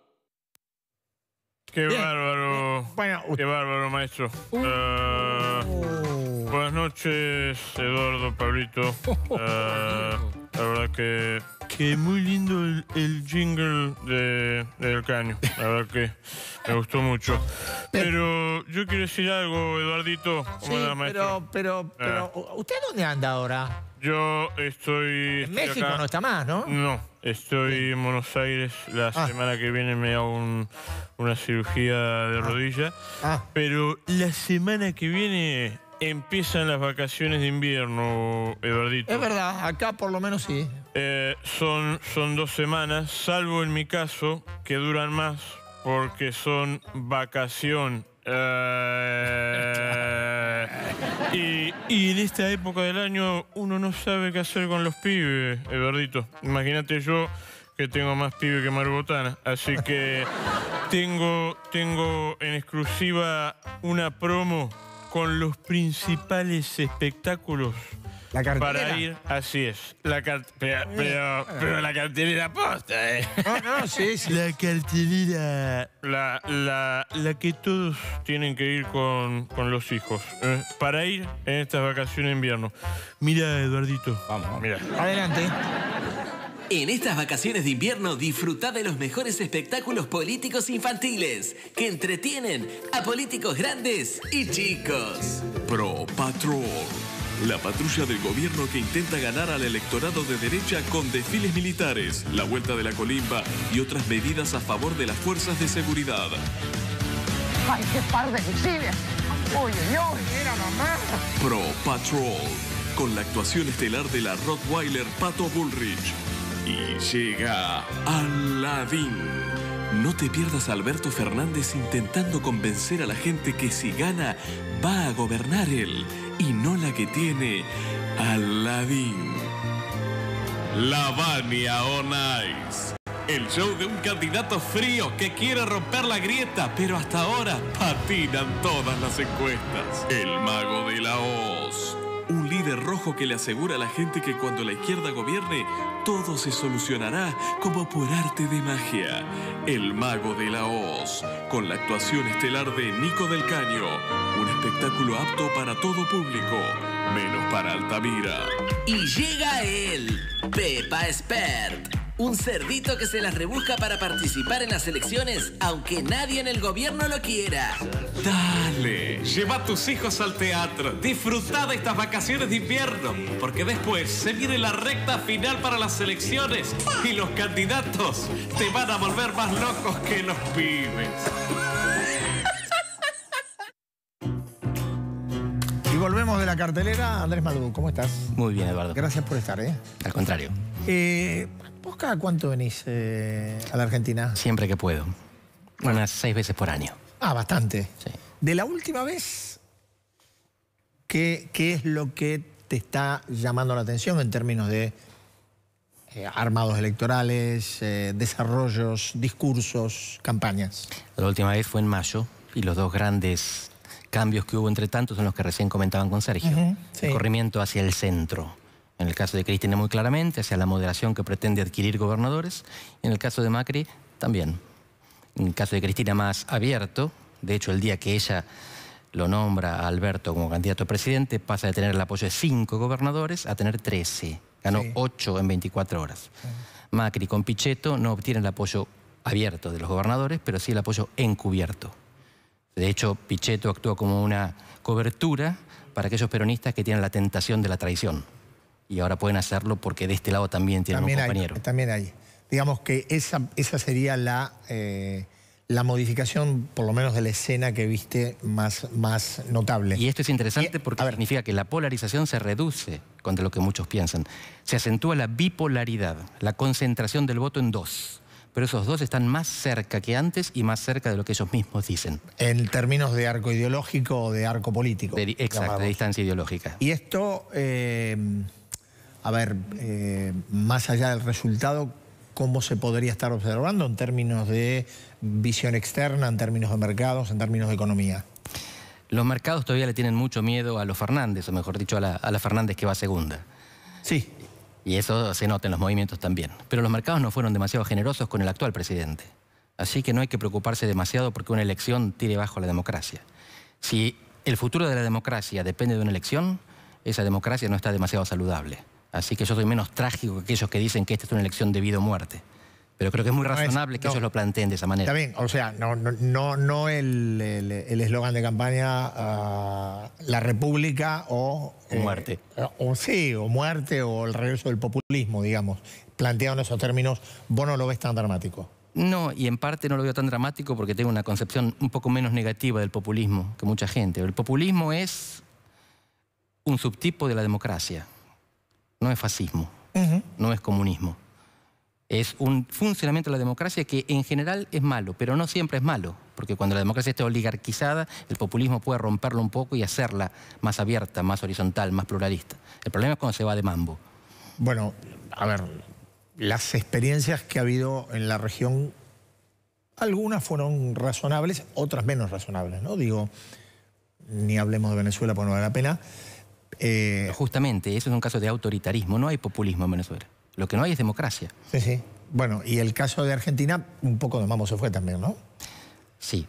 Qué Bien. bárbaro. Bueno, Qué bárbaro, maestro. Eh, buenas noches, Eduardo, Pablito. Eh, la verdad que que muy lindo el, el jingle de, del Caño. La verdad que me gustó mucho. Pero yo quiero decir algo, Eduardito. Sí, pero, pero, pero, ¿usted dónde anda ahora? Yo estoy... En estoy México acá. no está más, ¿no? No, estoy en Buenos Aires. La Ah. semana que viene me hago un- una cirugía de rodilla. Ah. Pero la semana que viene empiezan las vacaciones de invierno, Eduardito. Es verdad, acá por lo menos sí. Eh, son, son dos semanas, salvo en mi caso, que duran más porque son vacación. Eh, y, y en esta época del año uno no sabe qué hacer con los pibes, Eduardito. Imagínate yo que tengo más pibe que Marbotana. Así que tengo, tengo en exclusiva una promo con los principales espectáculos ¿La cartelera? para ir. Así es. La car- pero, pero, pero la cartelera posta, ¿eh? No, no, sí, sí. La cartelera. La, la, la que todos tienen que ir con, con los hijos. ¿eh? Para ir en estas vacaciones de invierno. Mira, Eduardito. Vamos, mira. Adelante. En estas vacaciones de invierno disfruta de los mejores espectáculos políticos infantiles que entretienen a políticos grandes y chicos. Pro Patrol. La patrulla del gobierno que intenta ganar al electorado de derecha con desfiles militares, la vuelta de la colimba y otras medidas a favor de las fuerzas de seguridad. ¡Ay, qué par de misiles! ¡Uy, uy, uy! ¡Mira, mamá! Pro Patrol. Con la actuación estelar de la Rottweiler Pato Bullrich. Y llega Aladdin. No te pierdas a Alberto Fernández intentando convencer a la gente que si gana, va a gobernar él y no la que tiene Aladdin. Lavania on Ice. El show de un candidato frío que quiere romper la grieta, pero hasta ahora patinan todas las encuestas. El mago de la Hoz. Un líder rojo que le asegura a la gente que cuando la izquierda gobierne, todo se solucionará como por arte de magia. El mago de la Hoz, con la actuación estelar de Nico del Caño. Un espectáculo apto para todo público, menos para Altamira. Y llega él, Pepa Expert. Un cerdito que se las rebusca para participar en las elecciones, aunque nadie en el gobierno lo quiera. Dale, lleva a tus hijos al teatro, disfruta de estas vacaciones de invierno, porque después se viene la recta final para las elecciones y los candidatos te van a volver más locos que los pibes. Y volvemos de la cartelera. Andrés Malú, ¿cómo estás? Muy bien, Eduardo. Gracias por estar, ¿eh? Al contrario. Eh, ¿Vos cada cuánto venís eh, a la Argentina? Siempre que puedo. Unas seis veces por año. Ah, bastante. Sí. De la última vez, ¿qué, qué es lo que te está llamando la atención en términos de eh, armados electorales, eh, desarrollos, discursos, campañas? La última vez fue en mayo y los dos grandes cambios que hubo entre tanto son los que recién comentaban con Sergio. Uh-huh, sí. El corrimiento hacia el centro. En el caso de Cristina muy claramente, hacia la moderación que pretende adquirir gobernadores. Y en el caso de Macri, también. En el caso de Cristina más abierto, de hecho el día que ella lo nombra a Alberto como candidato a presidente, pasa de tener el apoyo de cinco gobernadores a tener trece. Ganó Sí. ocho en veinticuatro horas. Macri con Pichetto no obtiene el apoyo abierto de los gobernadores, pero sí el apoyo encubierto. De hecho, Pichetto actúa como una cobertura para aquellos peronistas que tienen la tentación de la traición. Y ahora pueden hacerlo porque de este lado también tienen También un hay, compañero. también hay. Digamos que esa, esa sería la, eh, la modificación, por lo menos de la escena que viste más, más notable. Y esto es interesante porque significa que la polarización se reduce contra lo que muchos piensan. Se acentúa la bipolaridad, la concentración del voto en dos. Pero esos dos están más cerca que antes y más cerca de lo que ellos mismos dicen. En términos de arco ideológico o de arco político. De, exacto, llamamos. de distancia ideológica. Y esto, eh, a ver, eh, más allá del resultado, ¿cómo se podría estar observando en términos de visión externa, en términos de mercados, en términos de economía? Los mercados todavía le tienen mucho miedo a los Fernández, o mejor dicho, a la, a la Fernández que va segunda. Sí. Y eso se nota en los movimientos también. Pero los mercados no fueron demasiado generosos con el actual presidente. Así que no hay que preocuparse demasiado porque una elección tire bajo la democracia. Si el futuro de la democracia depende de una elección, esa democracia no está demasiado saludable. Así que yo soy menos trágico que aquellos que dicen que esta es una elección de vida o muerte. Pero creo que es muy razonable que no. ellos lo planteen de esa manera. Está bien, o sea, no, no, no, no el eslogan de campaña uh, la República o... O muerte. Eh, o sí, o muerte o el regreso del populismo, digamos. Planteado en esos términos, ¿vos no lo ves tan dramático? No, y en parte no lo veo tan dramático porque tengo una concepción un poco menos negativa del populismo que mucha gente. El populismo es un subtipo de la democracia, no es fascismo, uh-huh. no es comunismo. Es un funcionamiento de la democracia que en general es malo, pero no siempre es malo, porque cuando la democracia está oligarquizada, el populismo puede romperla un poco y hacerla más abierta, más horizontal, más pluralista. El problema es cuando se va de mambo. Bueno, a ver, las experiencias que ha habido en la región, algunas fueron razonables, otras menos razonables, ¿no? Digo, ni hablemos de Venezuela porque no vale la pena. Eh... Justamente, eso es un caso de autoritarismo, no hay populismo en Venezuela. Lo que no hay es democracia. Sí, sí. Bueno, y el caso de Argentina, un poco de mambo se fue también, ¿no? Sí.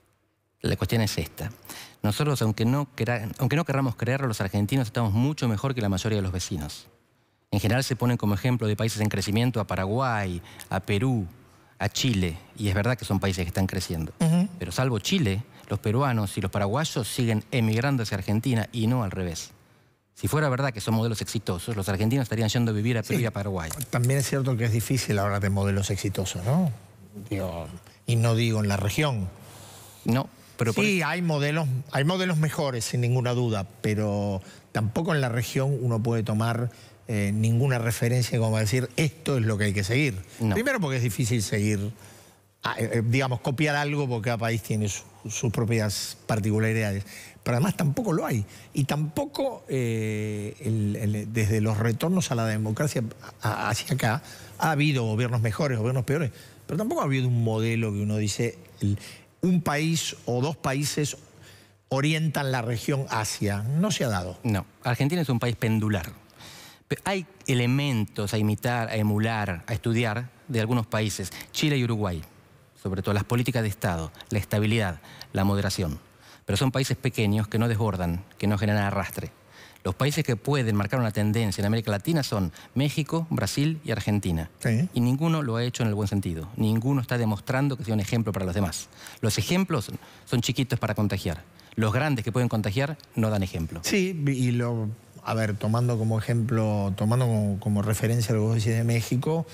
La cuestión es esta. Nosotros, aunque no, quera, aunque no querramos creerlo, los argentinos estamos mucho mejor que la mayoría de los vecinos. En general se ponen como ejemplo de países en crecimiento a Paraguay, a Perú, a Chile. Y es verdad que son países que están creciendo. Uh-huh. Pero salvo Chile, los peruanos y los paraguayos siguen emigrando hacia Argentina y no al revés. Si fuera verdad que son modelos exitosos, los argentinos estarían yendo a vivir a Perú sí. y a Paraguay. También es cierto que es difícil hablar de modelos exitosos, ¿no? Digo, y no digo en la región. No, pero... Sí, por... hay modelos, hay modelos mejores, sin ninguna duda, pero tampoco en la región uno puede tomar eh, ninguna referencia como decir esto es lo que hay que seguir. No. Primero porque es difícil seguir, eh, digamos, copiar algo porque cada país tiene su, sus propias particularidades. Pero además tampoco lo hay. Y tampoco eh, el, el, desde los retornos a la democracia a, hacia acá ha habido gobiernos mejores, gobiernos peores, pero tampoco ha habido un modelo que uno dice el, un país o dos países orientan la región hacia. No se ha dado. No, Argentina es un país pendular. Pero hay elementos a imitar, a emular, a estudiar de algunos países. Chile y Uruguay, sobre todo las políticas de Estado, la estabilidad, la moderación. Pero son países pequeños que no desbordan, que no generan arrastre. Los países que pueden marcar una tendencia en América Latina son México, Brasil y Argentina. Sí. Y ninguno lo ha hecho en el buen sentido. Ninguno está demostrando que sea un ejemplo para los demás. Los ejemplos son chiquitos para contagiar. Los grandes que pueden contagiar no dan ejemplo. Sí, y lo, a ver, tomando como ejemplo, tomando como, como referencia lo que vos decís de México,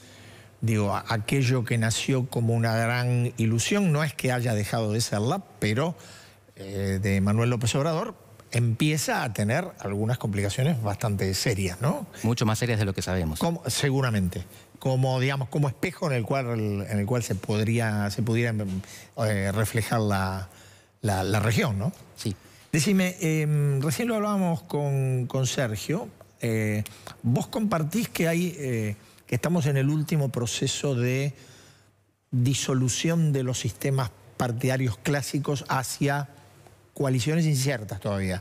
digo, aquello que nació como una gran ilusión no es que haya dejado de serla, pero... Eh, de Manuel López Obrador, empieza a tener algunas complicaciones bastante serias, ¿no? Mucho más serias de lo que sabemos. Como, seguramente. Como, digamos, como espejo en el cual, en el cual se, podría, se pudiera eh, reflejar la, la, la región, ¿no? Sí. Decime, eh, recién lo hablábamos con, con Sergio, eh, vos compartís que, hay, eh, que estamos en el último proceso de disolución de los sistemas partidarios clásicos hacia... coaliciones inciertas todavía.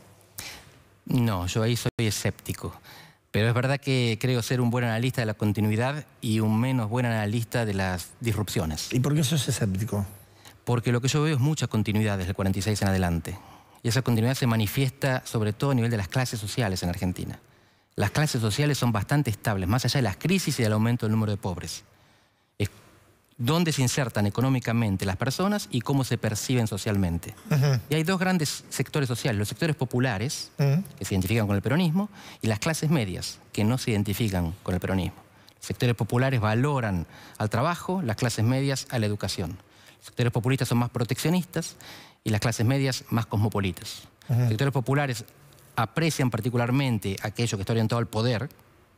No, yo ahí soy escéptico. Pero es verdad que creo ser un buen analista de la continuidad y un menos buen analista de las disrupciones. ¿Y por qué sos escéptico? Porque lo que yo veo es mucha continuidad desde el cuarenta y seis en adelante. Y esa continuidad se manifiesta sobre todo a nivel de las clases sociales en Argentina. Las clases sociales son bastante estables, más allá de las crisis y del aumento del número de pobres. Es dónde se insertan económicamente las personas y cómo se perciben socialmente. Uh-huh. Y hay dos grandes sectores sociales, los sectores populares, uh-huh. que se identifican con el peronismo, y las clases medias, que no se identifican con el peronismo. Los sectores populares valoran al trabajo, las clases medias a la educación. Los sectores populistas son más proteccionistas y las clases medias más cosmopolitas. Uh-huh. Los sectores populares aprecian particularmente aquello que está orientado al poder,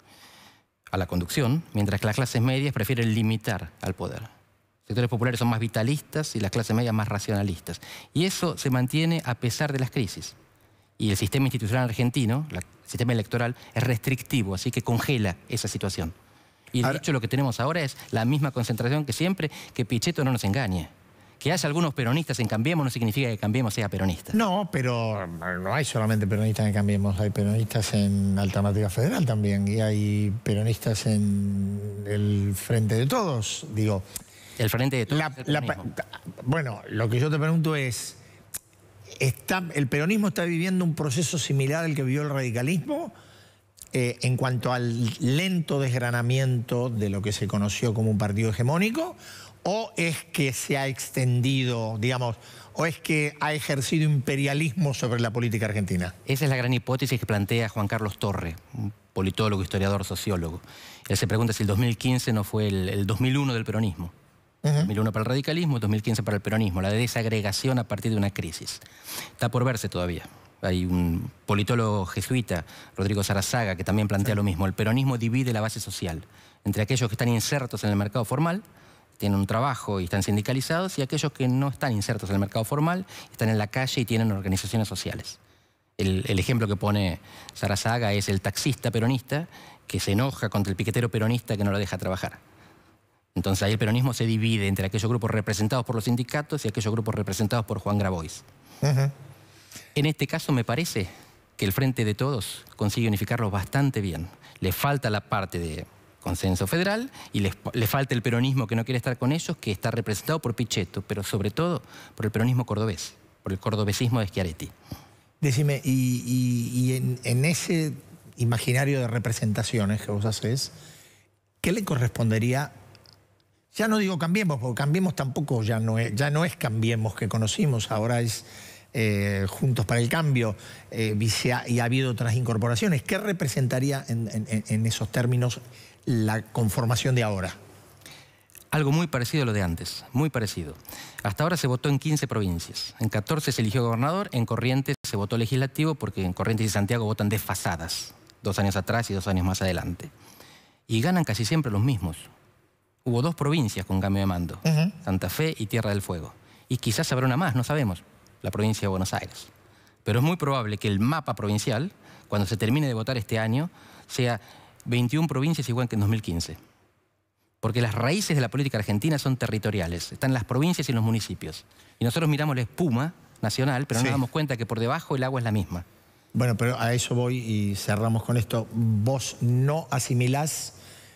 a la conducción, mientras que las clases medias prefieren limitar al poder. Los sectores populares son más vitalistas y las clases medias más racionalistas. Y eso se mantiene a pesar de las crisis. Y el sistema institucional argentino, el sistema electoral, es restrictivo, así que congela esa situación. Y de hecho lo que tenemos ahora es la misma concentración que siempre, que Pichetto no nos engañe. Que haya algunos peronistas en Cambiemos no significa que Cambiemos sea peronista. No, pero no hay solamente peronistas en Cambiemos, hay peronistas en Alternativa Federal también y hay peronistas en el Frente de Todos, digo. El Frente de Todos. La, la, bueno, lo que yo te pregunto es, ¿está, ¿el peronismo está viviendo un proceso similar al que vivió el radicalismo? eh, en cuanto al lento desgranamiento de lo que se conoció como un partido hegemónico, o es que se ha extendido, digamos, o es que ha ejercido imperialismo sobre la política argentina? Esa es la gran hipótesis que plantea Juan Carlos Torre, un politólogo, historiador, sociólogo. Él se pregunta si el dos mil quince no fue el, el dos mil uno del peronismo. Uh-huh. dos mil uno para el radicalismo, dos mil quince para el peronismo, la desagregación a partir de una crisis. Está por verse todavía. Hay un politólogo jesuita, Rodrigo Sarazaga, que también plantea lo mismo. El peronismo divide la base social entre aquellos que están insertos en el mercado formal, tienen un trabajo y están sindicalizados, y aquellos que no están insertos en el mercado formal, están en la calle y tienen organizaciones sociales. El, el ejemplo que pone Sarazaga es el taxista peronista que se enoja contra el piquetero peronista que no lo deja trabajar. Entonces ahí el peronismo se divide entre aquellos grupos representados por los sindicatos y aquellos grupos representados por Juan Grabois. Uh-huh. En este caso me parece que el Frente de Todos consigue unificarlos bastante bien. Le falta la parte de consenso federal y le, le falta el peronismo que no quiere estar con ellos, que está representado por Pichetto, pero sobre todo por el peronismo cordobés, por el cordobesismo de Schiaretti. Decime, y, y, y en, en ese imaginario de representaciones que vos haces, ¿qué le correspondería? Ya no digo Cambiemos, porque Cambiemos tampoco ya no es, ya no es Cambiemos que conocimos, ahora es eh, Juntos para el Cambio, eh, y, se ha, y ha habido otras incorporaciones. ¿Qué representaría en, en, en esos términos la conformación de ahora? Algo muy parecido a lo de antes, muy parecido. Hasta ahora se votó en quince provincias. En catorce se eligió gobernador, en Corrientes se votó legislativo, porque en Corrientes y Santiago votan desfasadas, dos años atrás y dos años más adelante. Y ganan casi siempre los mismos. Hubo dos provincias con cambio de mando, uh-huh. Santa Fe y Tierra del Fuego. Y quizás habrá una más, no sabemos, la provincia de Buenos Aires. Pero es muy probable que el mapa provincial, cuando se termine de votar este año, sea veintiuna provincias igual que en dos mil quince. Porque las raíces de la política argentina son territoriales, están en las provincias y en los municipios. Y nosotros miramos la espuma nacional, pero sí. no nos damos cuenta que por debajo el agua es la misma. Bueno, pero a eso voy y cerramos con esto. ¿Vos no asimilás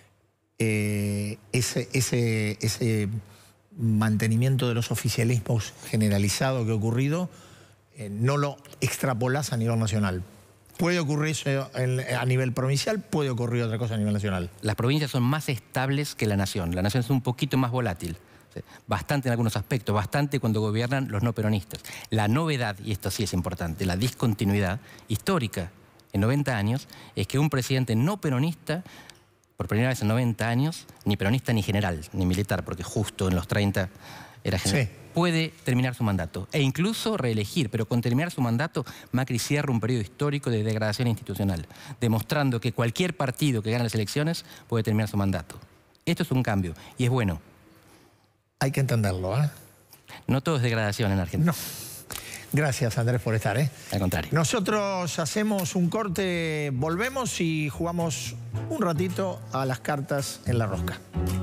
eh, ese, ese, ese mantenimiento de los oficialismos generalizado que ha ocurrido? Eh, ¿No lo extrapolás a nivel nacional? ¿Puede ocurrir eso a nivel provincial? ¿Puede ocurrir otra cosa a nivel nacional? Las provincias son más estables que la nación. La nación es un poquito más volátil. Bastante en algunos aspectos, bastante cuando gobiernan los no peronistas. La novedad, y esto sí es importante, la discontinuidad histórica en noventa años, es que un presidente no peronista, por primera vez en noventa años, ni peronista ni general, ni militar, porque justo en los treinta era general, sí. puede terminar su mandato e incluso reelegir, pero con terminar su mandato Macri cierra un periodo histórico de degradación institucional, demostrando que cualquier partido que gane las elecciones puede terminar su mandato. Esto es un cambio y es bueno. Hay que entenderlo, ¿eh? No todo es degradación en Argentina. No. Gracias, Andrés, por estar, ¿eh? Al contrario. Nosotros hacemos un corte, volvemos y jugamos un ratito a las cartas en la rosca.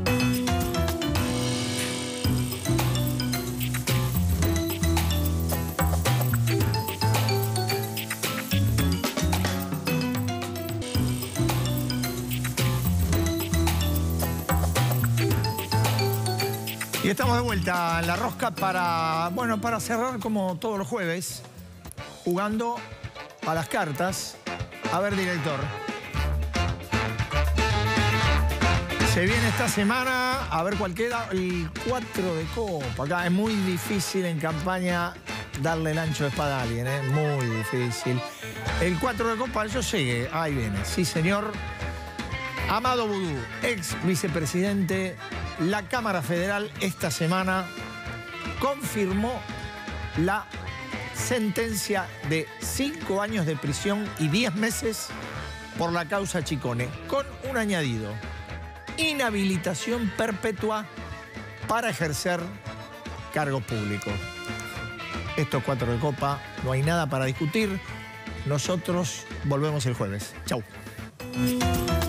Y estamos de vuelta en la rosca para, bueno, para cerrar como todos los jueves, jugando a las cartas. A ver, director. Se viene esta semana, a ver cuál queda, el cuatro de copa. Acá es muy difícil en campaña darle el ancho de espada a alguien, ¿eh? Muy difícil. El cuatro de copa, yo llegué, ahí viene, sí señor. Amado Vudú, ex vicepresidente. La Cámara Federal esta semana confirmó la sentencia de cinco años de prisión y diez meses por la causa Chicone, con un añadido: inhabilitación perpetua para ejercer cargos públicos. Estos cuatro de copa, no hay nada para discutir. Nosotros volvemos el jueves. Chau.